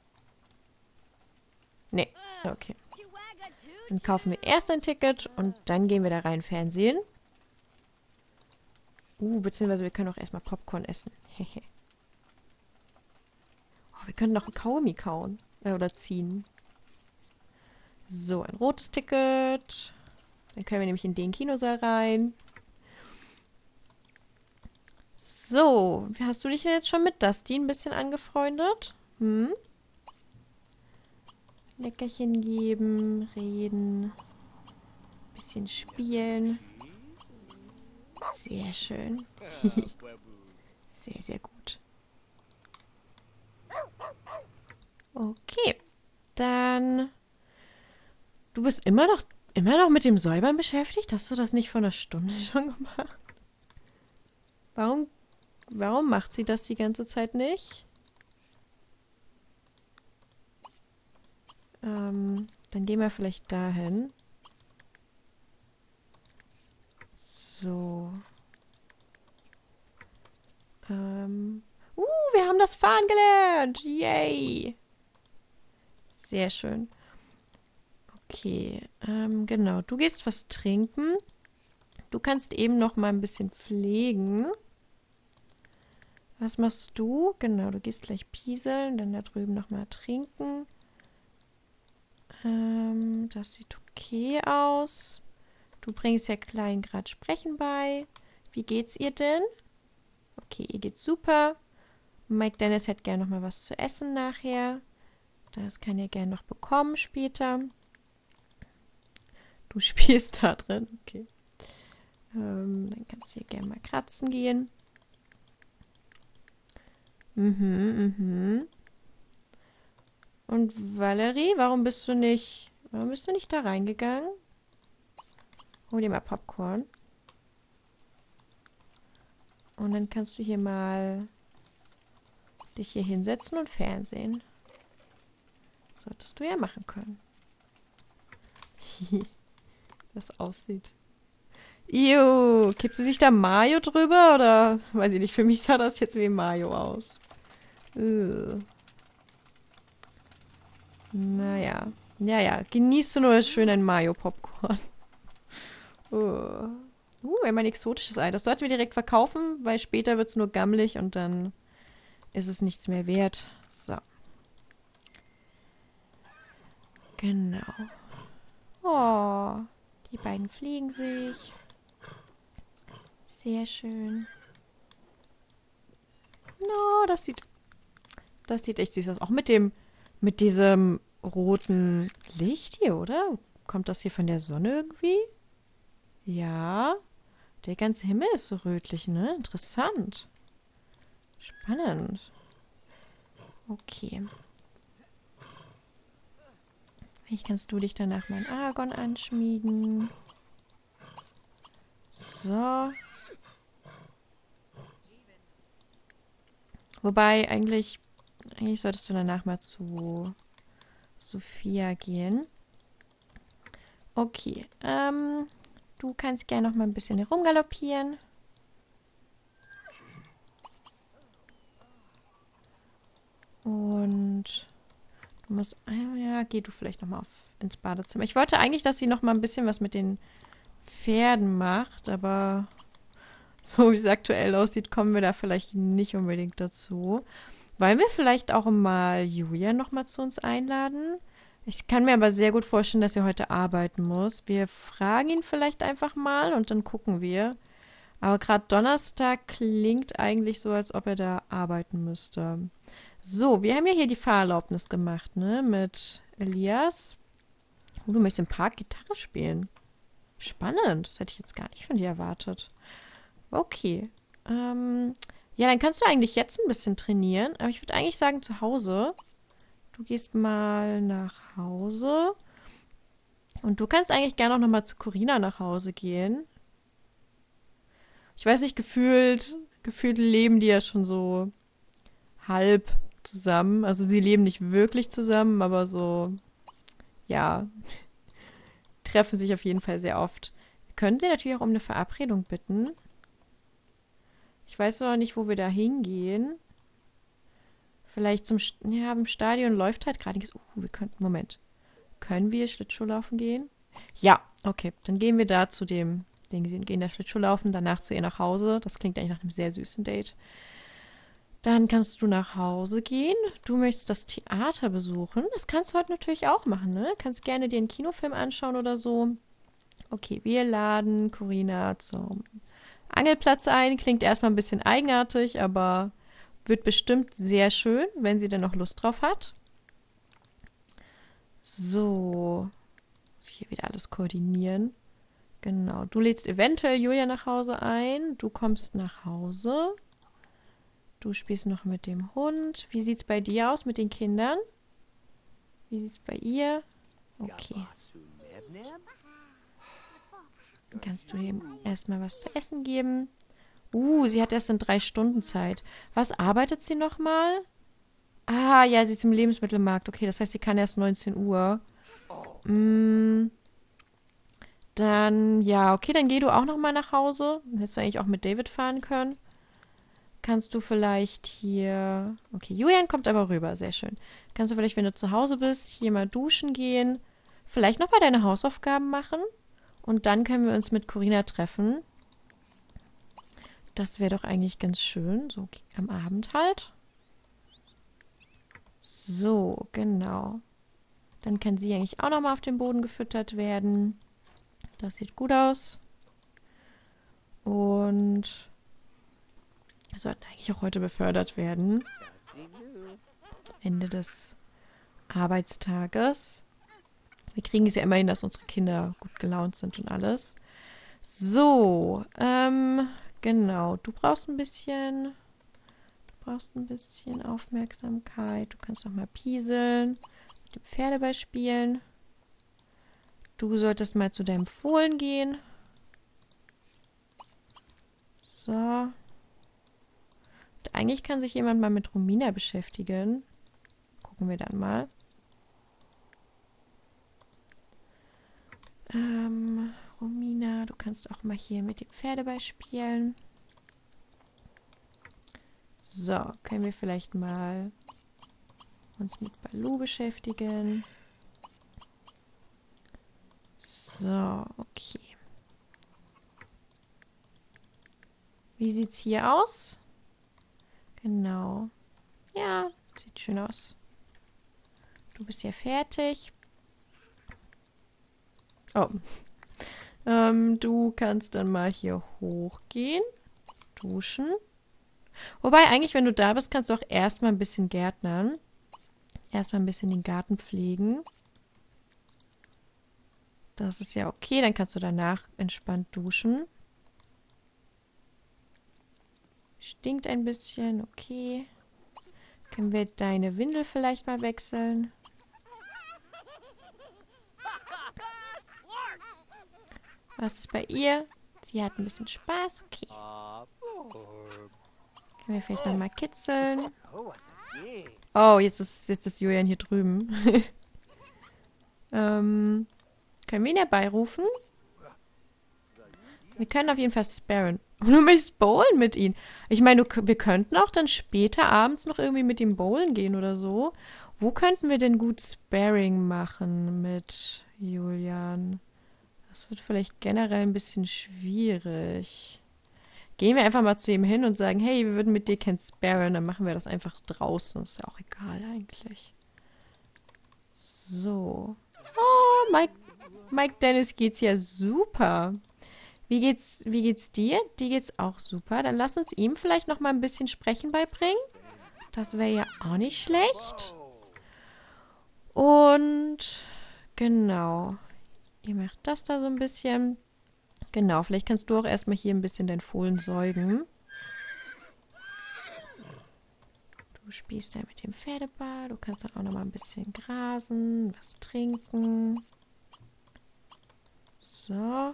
Nee, okay. Dann kaufen wir erst ein Ticket und dann gehen wir da rein Fernsehen. Uh, beziehungsweise wir können auch erstmal Popcorn essen. Hehe. Oh, wir können noch ein Kaugummi kauen. Äh, oder ziehen. So, ein rotes Ticket. Dann können wir nämlich in den Kinosaal rein. So, wie hast du dich denn jetzt schon mit Dusty ein bisschen angefreundet? Hm? Leckerchen geben, reden, bisschen spielen. Sehr schön. Sehr, sehr gut. Okay, dann... Du bist immer noch, immer noch mit dem Säubern beschäftigt? Hast du das nicht vor einer Stunde schon gemacht? Warum, warum macht sie das die ganze Zeit nicht? Ähm, dann gehen wir vielleicht dahin. So. Ähm. Uh, wir haben das Fahren gelernt. Yay. Sehr schön. Okay, ähm, genau. Du gehst was trinken. Du kannst eben noch mal ein bisschen pflegen. Was machst du? Genau, du gehst gleich pieseln, dann da drüben noch mal trinken. Ähm, das sieht okay aus. Du bringst ja Klein gerade Sprechen bei. Wie geht's ihr denn? Okay, ihr geht's super. Mike Dennis hätte gerne noch mal was zu essen nachher. Das kann ihr gerne noch bekommen später. Du spielst da drin, okay. Ähm, dann kannst du hier gerne mal kratzen gehen. Mhm, mhm. Und Valerie, warum bist du nicht, warum bist du nicht da reingegangen? Hol dir mal Popcorn. Und dann kannst du hier mal dich hier hinsetzen und Fernsehen. Solltest du ja machen können. Wie das aussieht. Ew, kippt sie sich da Mayo drüber oder? Weiß ich nicht, für mich sah das jetzt wie Mayo aus. Ugh. Naja. Ja, ja. Genießt du nur das schön ein Mayo-Popcorn. Uh, uh, immer ein exotisches Ei. Das sollten wir direkt verkaufen, weil später wird es nur gammelig und dann ist es nichts mehr wert. So. Genau. Oh, die beiden pflegen sich. Sehr schön. No, das sieht, das sieht echt süß aus. Auch mit dem, mit diesem roten Licht hier, oder? Kommt das hier von der Sonne irgendwie? Ja. Der ganze Himmel ist so rötlich, ne? Interessant. Spannend. Okay. Vielleicht kannst du dich danach mal in Argon anschmiegen. So. Wobei, eigentlich, eigentlich solltest du danach mal zu Sophia gehen. Okay. Ähm, du kannst gerne noch mal ein bisschen herumgaloppieren. Und du musst, ja, geh du vielleicht noch mal auf, ins Badezimmer. Ich wollte eigentlich, dass sie noch mal ein bisschen was mit den Pferden macht, aber so wie es aktuell aussieht, kommen wir da vielleicht nicht unbedingt dazu. Wollen wir vielleicht auch mal Julia noch mal zu uns einladen? Ich kann mir aber sehr gut vorstellen, dass er heute arbeiten muss. Wir fragen ihn vielleicht einfach mal und dann gucken wir. Aber gerade Donnerstag klingt eigentlich so, als ob er da arbeiten müsste. So, wir haben ja hier die Fahrerlaubnis gemacht, ne? Mit Elias. Oh, du möchtest im Park Gitarre spielen. Spannend. Das hätte ich jetzt gar nicht von dir erwartet. Okay. Ähm, ja, dann kannst du eigentlich jetzt ein bisschen trainieren. Aber ich würde eigentlich sagen, zu Hause. Du gehst mal nach Hause. Und du kannst eigentlich gerne auch nochmal zu Corina nach Hause gehen. Ich weiß nicht, gefühlt, gefühlt leben die ja schon so halb zusammen. Also sie leben nicht wirklich zusammen, aber so, ja, treffen sich auf jeden Fall sehr oft. Wir können sie natürlich auch um eine Verabredung bitten. Ich weiß noch nicht, wo wir da hingehen. Vielleicht zum, St ja, im Stadion läuft halt gerade nichts. Uh, wir könnten, Moment. Können wir Schlittschuhlaufen gehen? Ja, okay. Dann gehen wir da zu dem Ding. Sie gehen da Schlittschuhlaufen, danach zu ihr nach Hause. Das klingt eigentlich nach einem sehr süßen Date. Dann kannst du nach Hause gehen. Du möchtest das Theater besuchen. Das kannst du heute natürlich auch machen, ne? Kannst gerne dir einen Kinofilm anschauen oder so. Okay, wir laden Corina zum Angelplatz ein. Klingt erstmal ein bisschen eigenartig, aber wird bestimmt sehr schön, wenn sie dann noch Lust drauf hat. So. Muss ich hier wieder alles koordinieren. Genau. Du lädst eventuell Julia nach Hause ein. Du kommst nach Hause. Du spielst noch mit dem Hund. Wie sieht's bei dir aus mit den Kindern? Wie sieht's bei ihr? Okay. Dann kannst du ihm erstmal was zu essen geben. Uh, sie hat erst in drei Stunden Zeit. Was arbeitet sie nochmal? Ah, ja, sie ist im Lebensmittelmarkt. Okay, das heißt, sie kann erst neunzehn Uhr. Mm, dann, ja, okay, dann geh du auch nochmal nach Hause. Dann hättest du eigentlich auch mit David fahren können. Kannst du vielleicht hier... Okay, Julian kommt aber rüber. Sehr schön. Kannst du vielleicht, wenn du zu Hause bist, hier mal duschen gehen. Vielleicht noch mal deine Hausaufgaben machen. Und dann können wir uns mit Corina treffen. Das wäre doch eigentlich ganz schön. So am Abend halt. So, genau. Dann kann sie eigentlich auch nochmal auf dem Boden gefüttert werden. Das sieht gut aus. Und wir sollten eigentlich auch heute befördert werden. Ende des Arbeitstages. Wir kriegen es ja immerhin, dass unsere Kinder gut gelaunt sind und alles. So, ähm, genau. Du brauchst ein bisschen, du brauchst ein bisschen Aufmerksamkeit. Du kannst noch mal pieseln, mit dem Pferdeball spielen. Du solltest mal zu deinem Fohlen gehen. So. Und eigentlich kann sich jemand mal mit Romina beschäftigen. Gucken wir dann mal. Ähm, Romina, du kannst auch mal hier mit dem Pferdeball spielen. So, können wir vielleicht mal uns mit Baloo beschäftigen. So, okay. Wie sieht's hier aus? Genau. Ja, sieht schön aus. Du bist ja fertig. Oh. Ähm, du kannst dann mal hier hochgehen. Duschen. Wobei, eigentlich, wenn du da bist, kannst du auch erstmal ein bisschen gärtnern. Erstmal ein bisschen den Garten pflegen. Das ist ja okay. Dann kannst du danach entspannt duschen. Stinkt ein bisschen. Okay. Können wir deine Windel vielleicht mal wechseln? Was ist bei ihr? Sie hat ein bisschen Spaß. Okay. Können wir vielleicht nochmal kitzeln? Oh, jetzt ist, jetzt ist Julian hier drüben. ähm, können wir ihn herbeirufen? Wir können auf jeden Fall sparren. Und du möchtest bowlen mit ihm. Ich meine, du, wir könnten auch dann später abends noch irgendwie mit ihm bowlen gehen oder so. Wo könnten wir denn gut Sparring machen mit Julian? Das wird vielleicht generell ein bisschen schwierig. Gehen wir einfach mal zu ihm hin und sagen, hey, wir würden mit dir kein Sparren, dann machen wir das einfach draußen. Ist ja auch egal eigentlich. So. Oh, Mike, Mike Dennis geht's ja super. Wie geht's, wie geht's dir? Dir geht's auch super. Dann lass uns ihm vielleicht noch mal ein bisschen Sprechen beibringen. Das wäre ja auch nicht schlecht. Und genau. Ihr macht das da so ein bisschen. Genau, vielleicht kannst du auch erstmal hier ein bisschen dein Fohlen säugen. Du spielst da mit dem Pferdeball. Du kannst dann auch nochmal ein bisschen grasen, was trinken. So.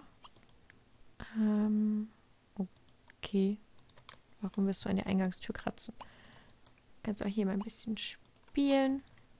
Ähm, okay. Warum wirst du an der Eingangstür kratzen? Kannst auch hier mal ein bisschen spielen.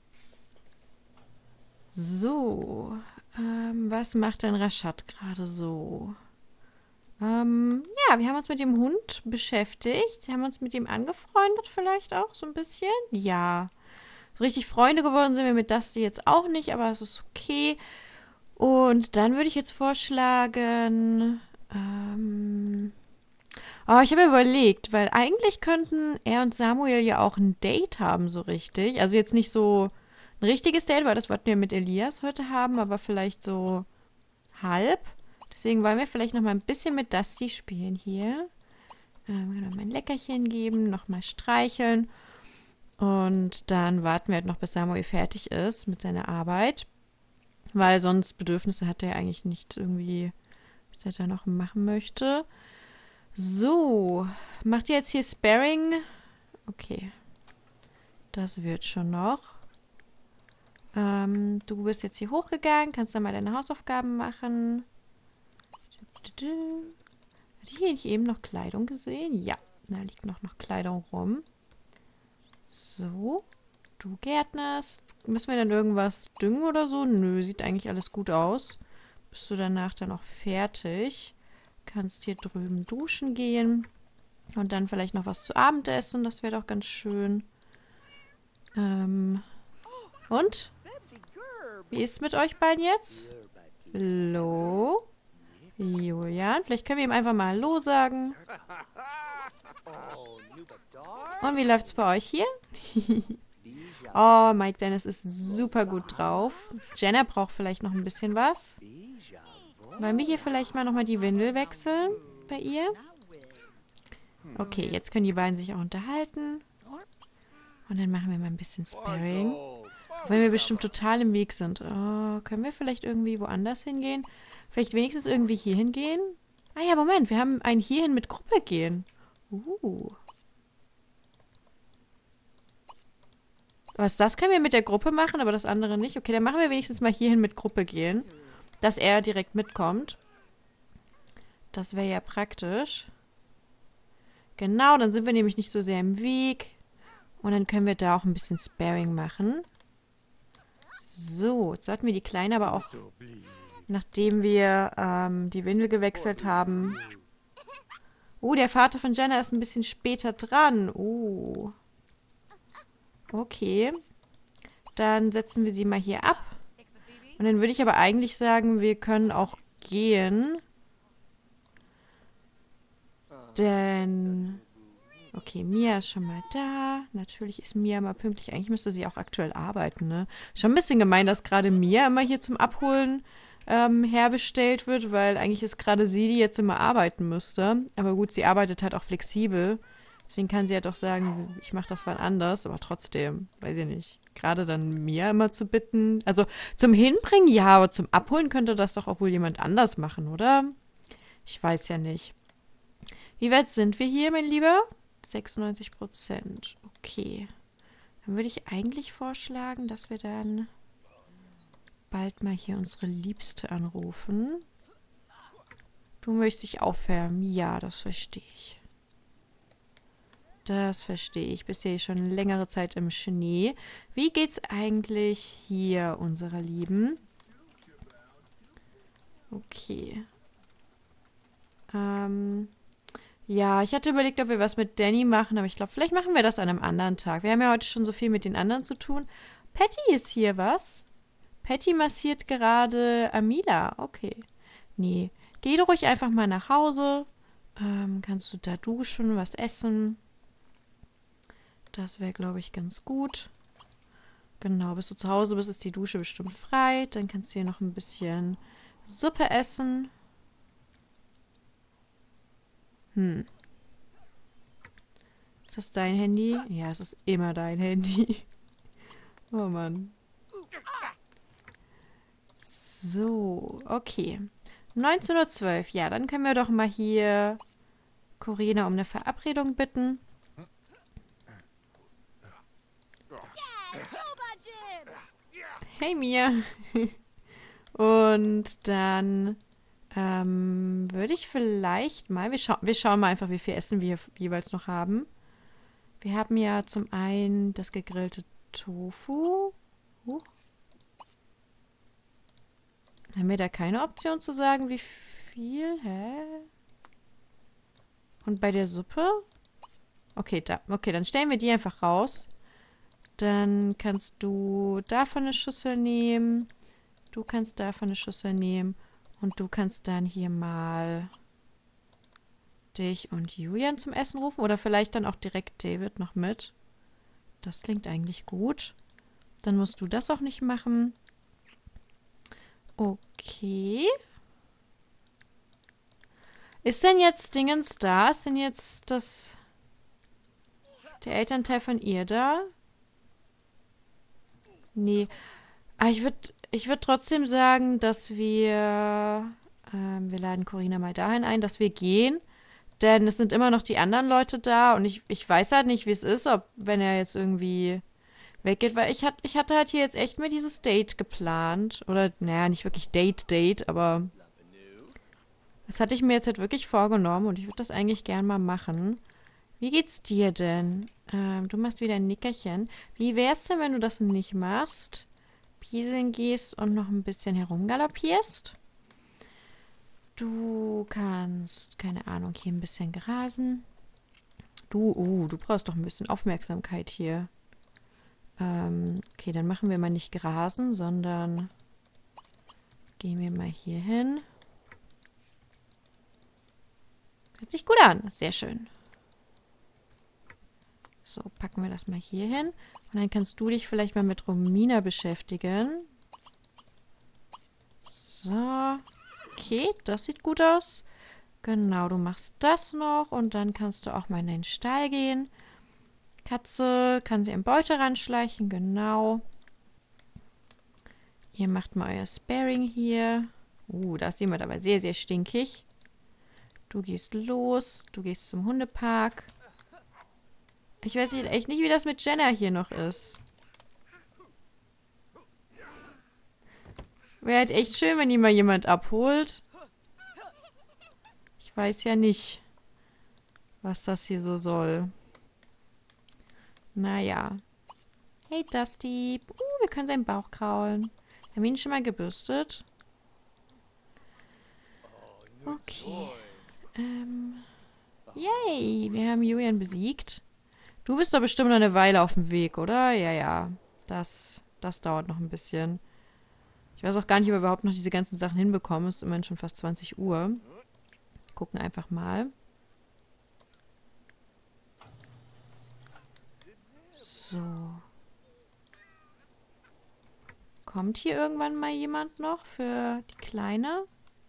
So. Ähm, was macht denn Rashad gerade so? Ähm, ja, wir haben uns mit dem Hund beschäftigt. Wir haben uns mit ihm angefreundet vielleicht auch so ein bisschen. Ja. So richtig Freunde geworden sind wir mit Dusty jetzt auch nicht, aber es ist okay. Und dann würde ich jetzt vorschlagen, ähm, oh, ich habe überlegt, weil eigentlich könnten er und Samuel ja auch ein Date haben, so richtig. Also jetzt nicht so ein richtiges Date, weil das wollten wir mit Elias heute haben, aber vielleicht so halb. Deswegen wollen wir vielleicht noch mal ein bisschen mit Dusty spielen hier. Ähm, wir können mal ein Leckerchen geben, noch mal streicheln. Und dann warten wir halt noch, bis Samuel fertig ist mit seiner Arbeit. Weil sonst Bedürfnisse hat er eigentlich nicht irgendwie, was er da noch machen möchte. So, macht ihr jetzt hier Sparring? Okay. Das wird schon noch. Ähm, du bist jetzt hier hochgegangen, kannst dann mal deine Hausaufgaben machen. Hatte ich hier nicht eben noch Kleidung gesehen? Ja, da liegt noch, noch Kleidung rum. So, du gärtnerst. Müssen wir dann irgendwas düngen oder so? Nö, sieht eigentlich alles gut aus. Bist du danach dann auch fertig? Kannst hier drüben duschen gehen. Und dann vielleicht noch was zu Abend essen. Das wäre doch ganz schön. Ähm, und? Wie ist es mit euch beiden jetzt? Hallo? Julian, vielleicht können wir ihm einfach mal Hallo sagen. Und wie läuft's bei euch hier? Oh, Mike Dennis ist super gut drauf. Jenna braucht vielleicht noch ein bisschen was. Wollen wir hier vielleicht mal nochmal die Windel wechseln bei ihr? Okay, jetzt können die beiden sich auch unterhalten. Und dann machen wir mal ein bisschen Sparring. Weil wir bestimmt total im Weg sind. Oh, können wir vielleicht irgendwie woanders hingehen? Vielleicht wenigstens irgendwie hier hingehen? Ah ja, Moment, wir haben ein hierhin mit Gruppe gehen. Uh. Was, das können wir mit der Gruppe machen, aber das andere nicht? Okay, dann machen wir wenigstens mal hierhin mit Gruppe gehen. Dass er direkt mitkommt. Das wäre ja praktisch. Genau, dann sind wir nämlich nicht so sehr im Weg. Und dann können wir da auch ein bisschen Sparring machen. So, jetzt sollten wir die Kleine aber auch, nachdem wir ähm, die Windel gewechselt haben. Oh, der Vater von Jenna ist ein bisschen später dran. Oh. Okay. Dann setzen wir sie mal hier ab. Und dann würde ich aber eigentlich sagen, wir können auch gehen. Denn... Okay, Mia ist schon mal da. Natürlich ist Mia mal pünktlich. Eigentlich müsste sie auch aktuell arbeiten, ne? Schon ein bisschen gemein, dass gerade Mia immer hier zum Abholen ähm, herbestellt wird, weil eigentlich ist gerade sie, die jetzt immer arbeiten müsste. Aber gut, sie arbeitet halt auch flexibel. Deswegen kann sie halt auch sagen, ich mache das wann anders. Aber trotzdem, weiß ich nicht. Gerade dann Mia immer zu bitten. Also zum Hinbringen ja, aber zum Abholen könnte das doch auch wohl jemand anders machen, oder? Ich weiß ja nicht. Wie weit sind wir hier, mein Lieber? sechsundneunzig Prozent. Okay. Dann würde ich eigentlich vorschlagen, dass wir dann bald mal hier unsere Liebste anrufen. Du möchtest dich aufwärmen. Ja, das verstehe ich. Das verstehe ich. Bist ja schon längere Zeit im Schnee. Wie geht's eigentlich hier, unserer Lieben? Okay. Ähm... Ja, ich hatte überlegt, ob wir was mit Danny machen, aber ich glaube, vielleicht machen wir das an einem anderen Tag. Wir haben ja heute schon so viel mit den anderen zu tun. Patty ist hier, was? Patty massiert gerade Amila. Okay. Nee, geh doch ruhig einfach mal nach Hause. Ähm, kannst du da duschen, was essen? Das wäre, glaube ich, ganz gut. Genau, bis du zu Hause bist, ist die Dusche bestimmt frei. Dann kannst du hier noch ein bisschen Suppe essen. Hm. Ist das dein Handy? Ja, es ist immer dein Handy. Oh Mann. So, okay. neunzehn Uhr zwölf. Ja, dann können wir doch mal hier Corina um eine Verabredung bitten. Hey Mia. Und dann ähm, würde ich vielleicht mal, wir, scha wir schauen mal einfach, wie viel Essen wir jeweils noch haben. Wir haben ja zum einen das gegrillte Tofu. Huch. Haben wir da keine Option zu sagen, wie viel? Hä? Und bei der Suppe? Okay, da. Okay, dann stellen wir die einfach raus. Dann kannst du davon eine Schüssel nehmen. Du kannst davon eine Schüssel nehmen. Und du kannst dann hier mal dich und Julian zum Essen rufen. Oder vielleicht dann auch direkt David noch mit. Das klingt eigentlich gut. Dann musst du das auch nicht machen. Okay. Ist denn jetzt Dingens da? Ist denn jetzt das der Elternteil von ihr da? Nee. Aber ich würde ich würd trotzdem sagen, dass wir ähm, wir laden Corina mal dahin ein, dass wir gehen. Denn es sind immer noch die anderen Leute da und ich, ich weiß halt nicht, wie es ist, ob wenn er jetzt irgendwie weggeht, weil ich, hat, ich hatte halt hier jetzt echt mir dieses Date geplant. Oder, naja, nicht wirklich Date-Date, aber das hatte ich mir jetzt halt wirklich vorgenommen und ich würde das eigentlich gern mal machen. Wie geht's dir denn? Ähm, du machst wieder ein Nickerchen. Wie wär's denn, wenn du das nicht machst? Pieseln gehst und noch ein bisschen herumgaloppierst? Du kannst, keine Ahnung, hier ein bisschen grasen. Du, oh, du brauchst doch ein bisschen Aufmerksamkeit hier. Ähm, okay, dann machen wir mal nicht grasen, sondern gehen wir mal hier hin. Hört sich gut an. Sehr schön. So, packen wir das mal hier hin. Und dann kannst du dich vielleicht mal mit Romina beschäftigen. So. Okay, das sieht gut aus. Genau, du machst das noch und dann kannst du auch mal in den Stall gehen. Katze kann sie im Beuterand schleichen, genau. Ihr macht mal euer Sparring hier. Uh, da ist jemand aber sehr, sehr stinkig. Du gehst los, du gehst zum Hundepark. Ich weiß echt nicht, wie das mit Jenna hier noch ist. Wäre halt echt schön, wenn die mal jemand abholt. Ich weiß ja nicht, was das hier so soll. Naja. Hey, Dusty. Uh, wir können seinen Bauch kraulen. Haben wir ihn schon mal gebürstet? Okay. Ähm. Yay, wir haben Julian besiegt. Du bist doch bestimmt noch eine Weile auf dem Weg, oder? Ja, ja. Das, das dauert noch ein bisschen. Ich weiß auch gar nicht, ob wir überhaupt noch diese ganzen Sachen hinbekommen. Es ist immerhin schon fast zwanzig Uhr. Gucken einfach mal. So. Kommt hier irgendwann mal jemand noch für die Kleine?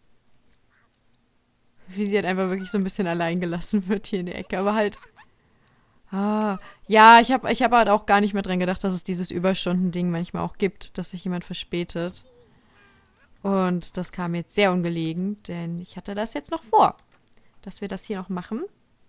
Wie sie halt einfach wirklich so ein bisschen allein gelassen wird hier in der Ecke. Aber halt... Ah, ja, ich habe ich hab halt auch gar nicht mehr dran gedacht, dass es dieses Überstunden-Ding manchmal auch gibt, dass sich jemand verspätet. Und das kam mir jetzt sehr ungelegen, denn ich hatte das jetzt noch vor, dass wir das hier noch machen.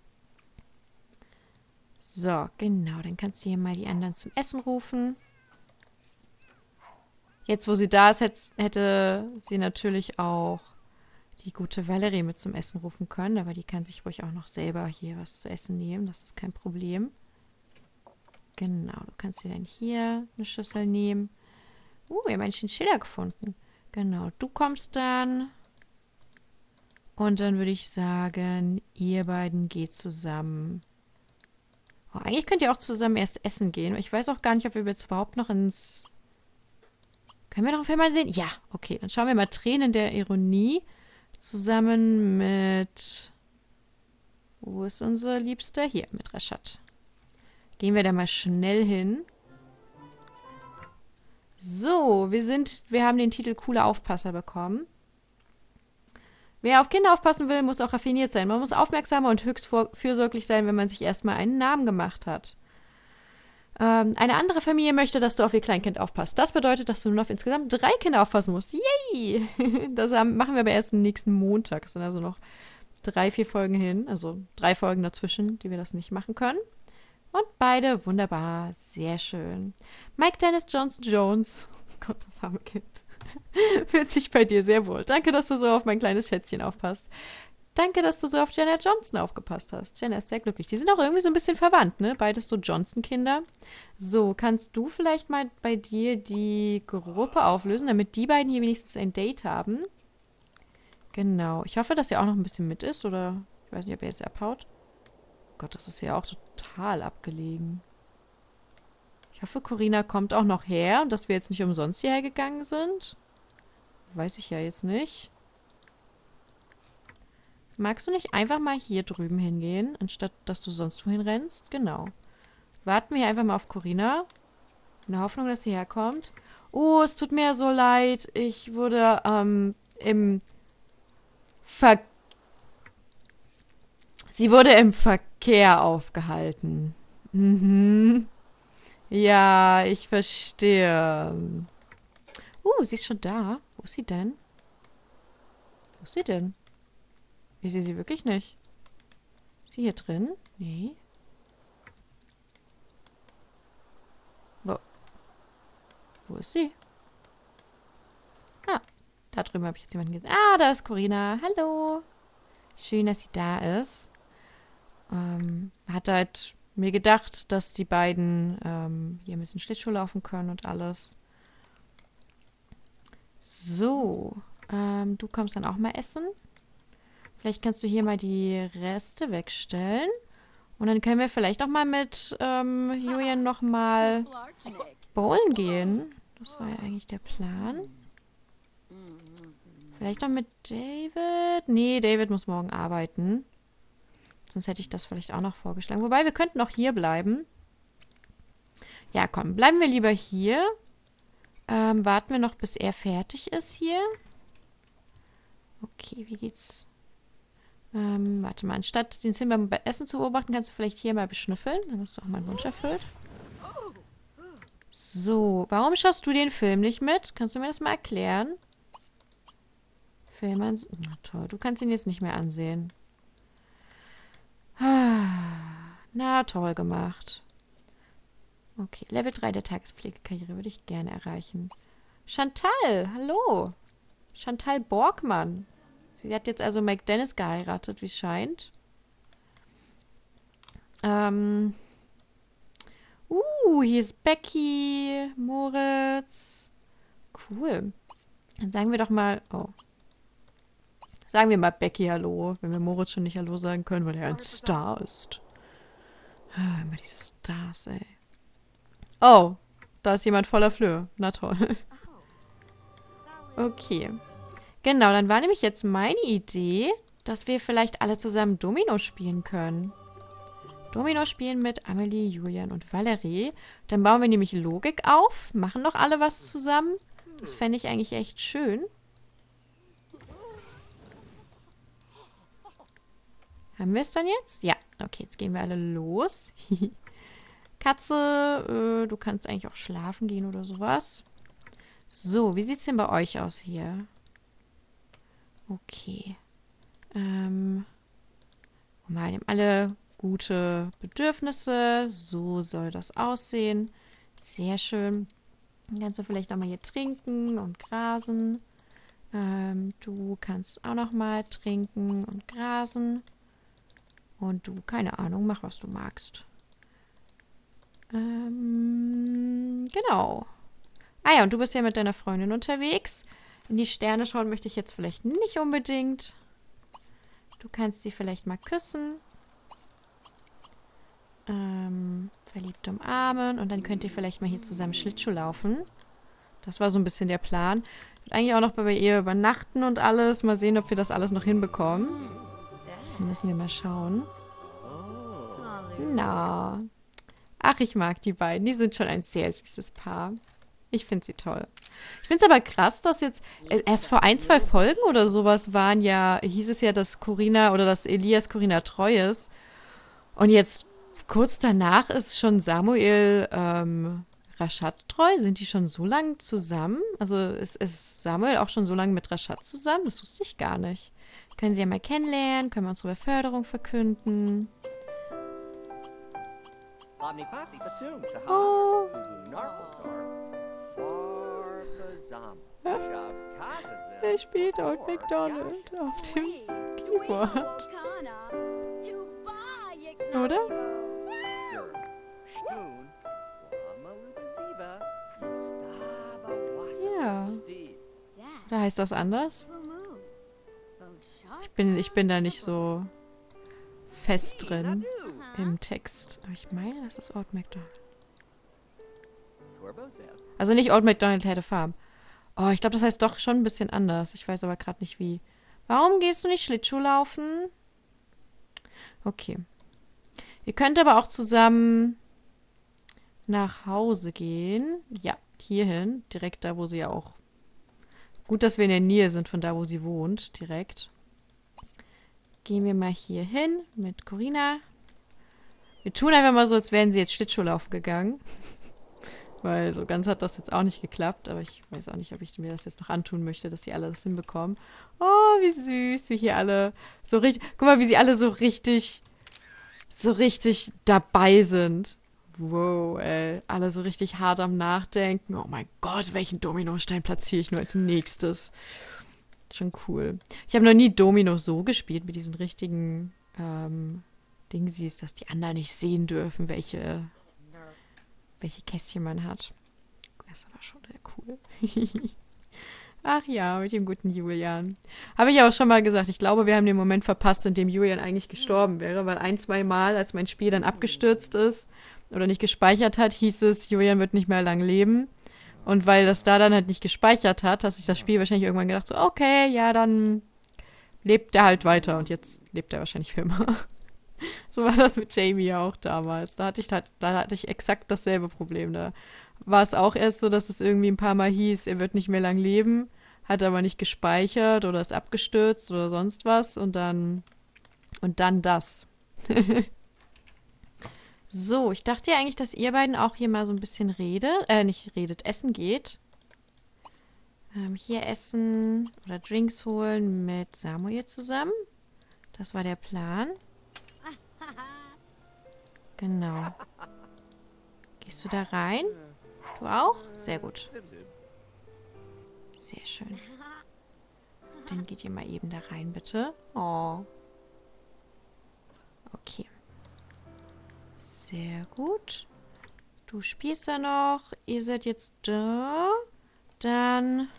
So, genau, dann kannst du hier mal die anderen zum Essen rufen. Jetzt, wo sie da ist, hätte, hätte sie natürlich auch die gute Valerie mit zum Essen rufen können, aber die kann sich ruhig auch noch selber hier was zu essen nehmen, das ist kein Problem. Genau, du kannst dir dann hier eine Schüssel nehmen. Uh, wir haben einen Chinchilla gefunden. Genau, du kommst dann. Und dann würde ich sagen, ihr beiden geht zusammen. Oh, eigentlich könnt ihr auch zusammen erst essen gehen. Ich weiß auch gar nicht, ob wir jetzt überhaupt noch ins... Können wir noch einen Film mal sehen? Ja, okay. Dann schauen wir mal Tränen der Ironie. Zusammen mit... Wo ist unsere Liebste? Hier, mit Rashad. Gehen wir da mal schnell hin. So, wir sind... Wir haben den Titel Cooler Aufpasser bekommen. Wer auf Kinder aufpassen will, muss auch raffiniert sein. Man muss aufmerksamer und höchst vor- fürsorglich sein, wenn man sich erstmal einen Namen gemacht hat. Ähm, eine andere Familie möchte, dass du auf ihr Kleinkind aufpasst. Das bedeutet, dass du nur auf insgesamt drei Kinder aufpassen musst. Yay! Das haben, machen wir aber erst nächsten Montag. Es sind also noch drei, vier Folgen hin. Also drei Folgen dazwischen, die wir das nicht machen können. Und beide wunderbar. Sehr schön. Mike Dennis Johnson Jones. Oh Gott, das arme Kind. Fühlt sich bei dir sehr wohl. Danke, dass du so auf mein kleines Schätzchen aufpasst. Danke, dass du so auf Jenna Johnson aufgepasst hast. Jenna ist sehr glücklich. Die sind auch irgendwie so ein bisschen verwandt, ne? Beides so Johnson-Kinder. So, kannst du vielleicht mal bei dir die Gruppe auflösen, damit die beiden hier wenigstens ein Date haben? Genau. Ich hoffe, dass er auch noch ein bisschen mit ist, oder ich weiß nicht, ob er jetzt abhaut. Oh Gott, das ist ja auch total abgelegen. Ich hoffe, Corinna kommt auch noch her und dass wir jetzt nicht umsonst hierher gegangen sind. Weiß ich ja jetzt nicht. Magst du nicht einfach mal hier drüben hingehen, anstatt dass du sonst wohin rennst? Genau. Warten wir hier einfach mal auf Corinna. In der Hoffnung, dass sie herkommt. Oh, es tut mir so leid. Ich wurde ähm, im Ver... Sie wurde im Verkehr aufgehalten. Mhm. Ja, ich verstehe. Uh, sie ist schon da. Wo ist sie denn? Wo ist sie denn? Ich sehe sie wirklich nicht. Ist sie hier drin? Nee. Wo? Wo ist sie? Ah, da drüben habe ich jetzt jemanden gesehen. Ah, da ist Corinna. Hallo. Schön, dass sie da ist. Ähm, hat halt mir gedacht, dass die beiden ähm, hier ein bisschen Schlittschuh laufen können und alles. So. Ähm, du kommst dann auch mal essen. Vielleicht kannst du hier mal die Reste wegstellen. Und dann können wir vielleicht auch mal mit ähm, Julian nochmal bowlen gehen. Das war ja eigentlich der Plan. Vielleicht noch mit David? Nee, David muss morgen arbeiten. Sonst hätte ich das vielleicht auch noch vorgeschlagen. Wobei, wir könnten auch hier bleiben. Ja, komm, bleiben wir lieber hier. Ähm, warten wir noch, bis er fertig ist hier. Okay, wie geht's? Ähm, warte mal, anstatt den Simba beim Essen zu beobachten, kannst du vielleicht hier mal beschnüffeln. Dann hast du auch meinen Wunsch erfüllt. So, warum schaust du den Film nicht mit? Kannst du mir das mal erklären? Film ans... Na toll, du kannst ihn jetzt nicht mehr ansehen. Na, toll gemacht. Okay, Level drei der Tagespflegekarriere würde ich gerne erreichen. Chantal, hallo. Chantal Borgmann. Sie hat jetzt also Mike Dennis geheiratet, wie es scheint. Ähm. Uh, hier ist Becky, Moritz. Cool. Dann sagen wir doch mal... Oh. Sagen wir mal Becky Hallo, wenn wir Moritz schon nicht Hallo sagen können, weil er ein Star ist. Ah, immer diese Stars, ey. Oh, da ist jemand voller Fleur. Na toll. Okay. Genau, dann war nämlich jetzt meine Idee, dass wir vielleicht alle zusammen Domino spielen können. Domino spielen mit Amelie, Julian und Valerie. Dann bauen wir nämlich Logik auf, machen noch alle was zusammen. Das fände ich eigentlich echt schön. Haben wir es dann jetzt? Ja. Okay, jetzt gehen wir alle los. Katze, äh, du kannst eigentlich auch schlafen gehen oder sowas. So, wie sieht es denn bei euch aus hier? Okay. Ähm. Wir haben alle gute Bedürfnisse. So soll das aussehen. Sehr schön. Dann kannst du vielleicht nochmal hier trinken und grasen. Ähm, du kannst auch nochmal trinken und grasen. Und du, keine Ahnung, mach, was du magst. Ähm, genau. Ah ja, und du bist ja mit deiner Freundin unterwegs. In die Sterne schauen möchte ich jetzt vielleicht nicht unbedingt. Du kannst sie vielleicht mal küssen. Ähm, verliebt umarmen. Und dann könnt ihr vielleicht mal hier zusammen Schlittschuh laufen. Das war so ein bisschen der Plan. Ich würde eigentlich auch noch bei ihr übernachten und alles. Mal sehen, ob wir das alles noch hinbekommen. Dann müssen wir mal schauen. Na. Ach, ich mag die beiden. Die sind schon ein sehr süßes Paar. Ich finde sie toll. Ich finde es aber krass, dass jetzt äh, erst vor ein, zwei Folgen oder sowas waren ja, hieß es ja, dass Corinna oder dass Elias Corinna treu ist. Und jetzt kurz danach ist schon Samuel ähm, Rashad treu. Sind die schon so lange zusammen? Also ist, ist Samuel auch schon so lange mit Rashad zusammen? Das wusste ich gar nicht. Können sie ja mal kennenlernen, können wir unsere Beförderung verkünden. Oh. Ja. Er spielt Old MacDonald auf dem Keyboard. Oder? Ja. Oder heißt das anders? Ich bin, ich bin da nicht so fest drin im Text. Aber ich meine, das ist Old MacDonald. Also nicht Old MacDonald had a farm. Oh, ich glaube, das heißt doch schon ein bisschen anders. Ich weiß aber gerade nicht wie. Warum gehst du nicht Schlittschuh laufen? Okay. Ihr könnt aber auch zusammen nach Hause gehen. Ja, hierhin. Direkt da, wo sie ja auch... Gut, dass wir in der Nähe sind von da, wo sie wohnt. Direkt. Gehen wir mal hier hin mit Corinna. Wir tun einfach mal so, als wären sie jetzt Schlittschuhlaufen gegangen. Weil so ganz hat das jetzt auch nicht geklappt. Aber ich weiß auch nicht, ob ich mir das jetzt noch antun möchte, dass sie alle das hinbekommen. Oh, wie süß, wie hier alle so richtig... Guck mal, wie sie alle so richtig... so richtig dabei sind. Wow, ey. Alle so richtig hart am Nachdenken. Oh mein Gott, welchen Dominostein platziere ich nur als nächstes? Schon cool. Ich habe noch nie Domino so gespielt, mit diesen richtigen ähm, Dingsies, dass die anderen nicht sehen dürfen, welche, welche Kästchen man hat. Das ist aber schon sehr cool. Ach ja, mit dem guten Julian. Habe ich auch schon mal gesagt, ich glaube, wir haben den Moment verpasst, in dem Julian eigentlich gestorben wäre, weil ein, zwei Mal, als mein Spiel dann abgestürzt ist oder nicht gespeichert hat, hieß es, Julian wird nicht mehr lang leben. Und weil das da dann halt nicht gespeichert hat, hat sich das Spiel wahrscheinlich irgendwann gedacht, so, okay, ja, dann lebt er halt weiter. Und jetzt lebt er wahrscheinlich für immer. So war das mit Jamie auch damals. Da hatte ich, halt, da hatte ich exakt dasselbe Problem. Da war es auch erst so, dass es irgendwie ein paar Mal hieß, er wird nicht mehr lang leben, hat aber nicht gespeichert oder ist abgestürzt oder sonst was. Und dann, und dann das. So, ich dachte ja eigentlich, dass ihr beiden auch hier mal so ein bisschen redet, äh, nicht redet, essen geht. Ähm, hier essen oder Drinks holen mit Samuel zusammen. Das war der Plan. Genau. Gehst du da rein? Du auch? Sehr gut. Sehr schön. Dann geht ihr mal eben da rein, bitte. Oh. Okay. Sehr gut. Du spielst da noch. Ihr seid jetzt da. Dann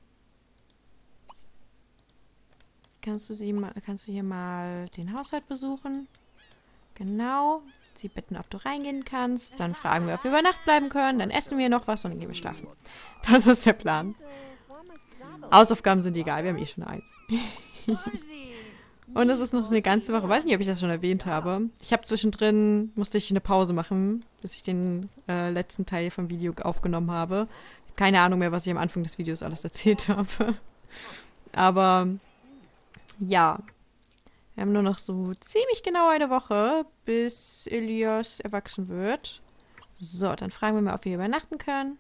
kannst du sie mal, kannst du hier mal den Haushalt besuchen. Genau. Sie bitten, ob du reingehen kannst. Dann fragen wir, ob wir über Nacht bleiben können. Dann essen wir noch was und dann gehen wir schlafen. Das ist der Plan. Hausaufgaben sind egal. Wir haben eh schon eins. Und es ist noch eine ganze Woche. Weiß nicht, ob ich das schon erwähnt habe. Ich habe zwischendrin, musste ich eine Pause machen, bis ich den äh, letzten Teil vom Video aufgenommen habe. Keine Ahnung mehr, was ich am Anfang des Videos alles erzählt habe. Aber ja, wir haben nur noch so ziemlich genau eine Woche, bis Elias erwachsen wird. So, dann fragen wir mal, ob wir übernachten können.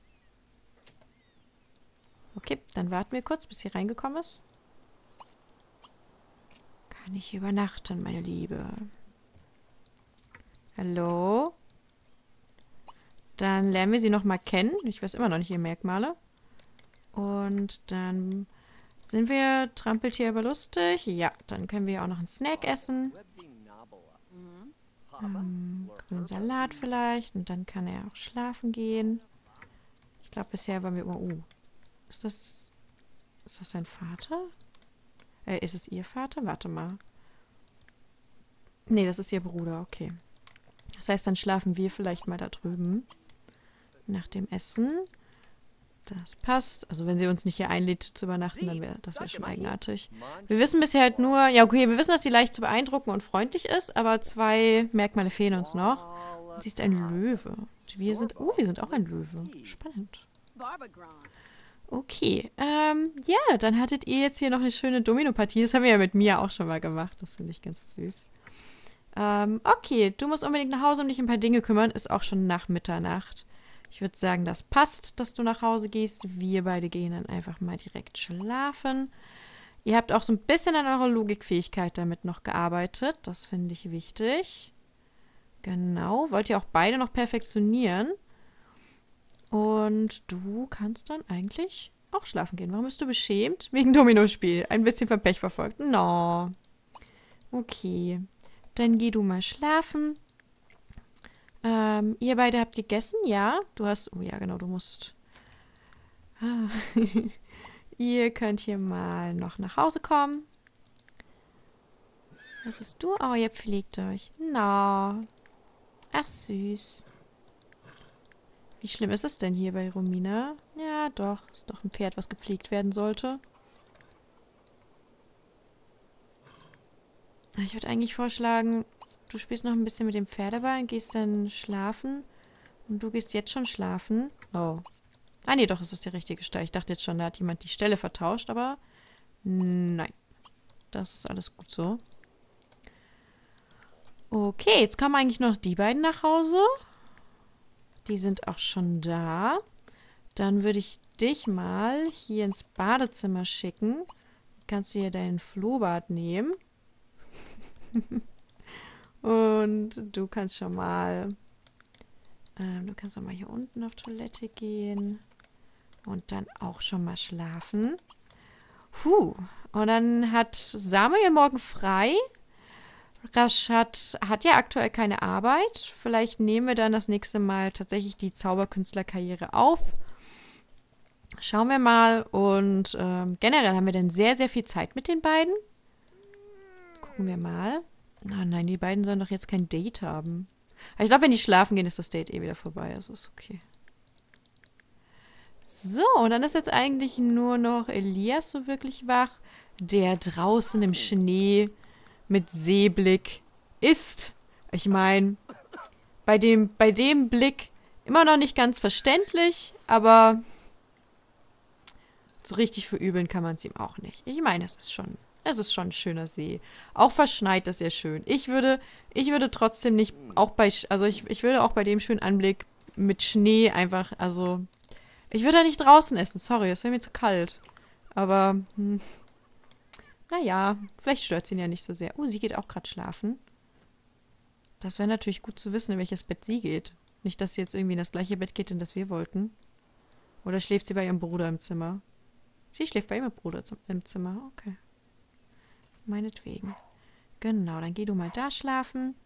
Okay, dann warten wir kurz, bis sie reingekommen ist. Kann ich übernachten, meine Liebe? Hallo? Dann lernen wir sie nochmal kennen. Ich weiß immer noch nicht ihre Merkmale. Und dann sind wir, trampelt hier aber lustig. Ja, dann können wir auch noch einen Snack essen. Ähm, grünen Salat vielleicht. Und dann kann er auch schlafen gehen. Ich glaube, bisher waren wir immer... Oh, ist das... Ist das sein Vater? Äh, ist es ihr Vater? Warte mal. Nee, das ist ihr Bruder, okay. Das heißt, dann schlafen wir vielleicht mal da drüben. Nach dem Essen. Das passt. Also wenn sie uns nicht hier einlädt zu übernachten, dann wäre das wär schon eigenartig. Wir wissen bisher halt nur... Ja, okay, wir wissen, dass sie leicht zu beeindrucken und freundlich ist, aber zwei Merkmale fehlen uns noch. Sie ist ein Löwe. Wir sind... Oh, wir sind auch ein Löwe. Spannend. Okay, ähm, ja, dann hattet ihr jetzt hier noch eine schöne Domino-Partie. Das haben wir ja mit Mia auch schon mal gemacht. Das finde ich ganz süß. Ähm, okay, du musst unbedingt nach Hause und dich um ein paar Dinge kümmern. Ist auch schon nach Mitternacht. Ich würde sagen, das passt, dass du nach Hause gehst. Wir beide gehen dann einfach mal direkt schlafen. Ihr habt auch so ein bisschen an eurer Logikfähigkeit damit noch gearbeitet. Das finde ich wichtig. Genau, wollt ihr auch beide noch perfektionieren. Und du kannst dann eigentlich auch schlafen gehen. Warum bist du beschämt? Wegen Dominospiel. Ein bisschen vom Pech verfolgt. No. Okay. Dann geh du mal schlafen. Ähm, ihr beide habt gegessen? Ja? Du hast... Oh ja, genau, du musst... Ah. Ihr könnt hier mal noch nach Hause kommen. Was ist du? Oh, ihr pflegt euch. No. Ach, süß. Wie schlimm ist es denn hier bei Romina? Ja, doch. Ist doch ein Pferd, was gepflegt werden sollte. Ich würde eigentlich vorschlagen, du spielst noch ein bisschen mit dem Pferdeball und gehst dann schlafen. Und du gehst jetzt schon schlafen. Oh. Ah, nee, doch, es ist der richtige Stall. Ich dachte jetzt schon, da hat jemand die Stelle vertauscht, aber nein. Das ist alles gut so. Okay, jetzt kommen eigentlich noch die beiden nach Hause. Die sind auch schon da. Dann würde ich dich mal hier ins Badezimmer schicken. Kannst du hier deinen Flohbad nehmen. Und du kannst schon mal... Ähm, du kannst auch mal hier unten auf Toilette gehen. Und dann auch schon mal schlafen. Puh. Und dann hat Samuel morgen frei. Rashad hat ja aktuell keine Arbeit. Vielleicht nehmen wir dann das nächste Mal tatsächlich die Zauberkünstlerkarriere auf. Schauen wir mal. Und ähm, generell haben wir dann sehr, sehr viel Zeit mit den beiden. Gucken wir mal. Ah, nein, die beiden sollen doch jetzt kein Date haben. Aber ich glaube, wenn die schlafen gehen, ist das Date eh wieder vorbei. Also ist okay. So, und dann ist jetzt eigentlich nur noch Elias so wirklich wach, der draußen im Schnee mit Seeblick ist. Ich meine, bei dem, bei dem Blick immer noch nicht ganz verständlich, aber so richtig verübeln kann man es ihm auch nicht. Ich meine, es ist schon, es ist schon ein schöner See. Auch verschneit ist sehr schön. Ich würde, ich würde trotzdem nicht, auch bei, also ich, ich würde auch bei dem schönen Anblick mit Schnee einfach, also, ich würde da nicht draußen essen. Sorry, es wäre mir zu kalt. Aber, hm. Naja, vielleicht stört sie ihn ja nicht so sehr. Oh, sie geht auch gerade schlafen. Das wäre natürlich gut zu wissen, in welches Bett sie geht. Nicht, dass sie jetzt irgendwie in das gleiche Bett geht, in das wir wollten. Oder schläft sie bei ihrem Bruder im Zimmer? Sie schläft bei ihrem Bruder im Zimmer. Okay. Meinetwegen. Genau, dann geh du mal da schlafen.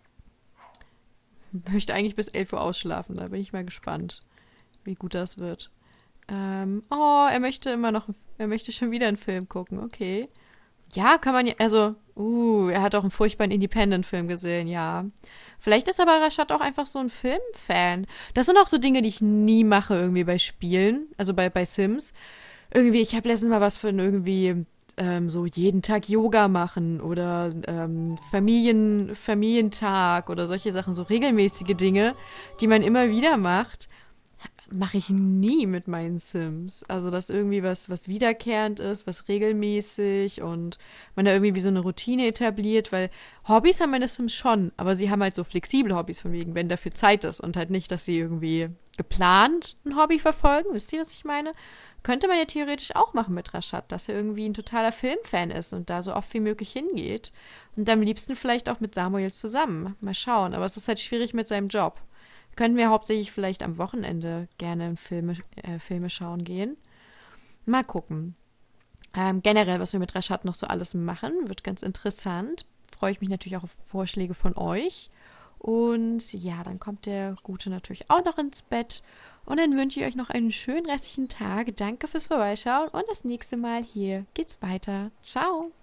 Möchte eigentlich bis elf Uhr ausschlafen. Da bin ich mal gespannt, wie gut das wird. Ähm, oh, er möchte immer noch, er möchte schon wieder einen Film gucken. Okay. Ja, kann man ja, also, uh, er hat auch einen furchtbaren Independent-Film gesehen, ja. Vielleicht ist aber Rashad auch einfach so ein Filmfan. Das sind auch so Dinge, die ich nie mache irgendwie bei Spielen, also bei, bei Sims. Irgendwie, ich habe letztens mal was von irgendwie ähm, so jeden Tag Yoga machen oder ähm, Familien, Familientag oder solche Sachen, so regelmäßige Dinge, die man immer wieder macht. Mache ich nie mit meinen Sims. Also, dass irgendwie was, was wiederkehrend ist, was regelmäßig und man da irgendwie wie so eine Routine etabliert, weil Hobbys haben meine Sims schon, aber sie haben halt so flexible Hobbys, von wegen, wenn dafür Zeit ist und halt nicht, dass sie irgendwie geplant ein Hobby verfolgen. Wisst ihr, was ich meine? Könnte man ja theoretisch auch machen mit Rashad, dass er irgendwie ein totaler Filmfan ist und da so oft wie möglich hingeht. Und am liebsten vielleicht auch mit Samuel zusammen. Mal schauen, aber es ist halt schwierig mit seinem Job. Könnten wir hauptsächlich vielleicht am Wochenende gerne Filme, äh, Filme schauen gehen. Mal gucken. Ähm, generell, was wir mit Rashad noch so alles machen, wird ganz interessant. Freue ich mich natürlich auch auf Vorschläge von euch. Und ja, dann kommt der Gute natürlich auch noch ins Bett. Und dann wünsche ich euch noch einen schönen restlichen Tag. Danke fürs Vorbeischauen und das nächste Mal hier geht's weiter. Ciao!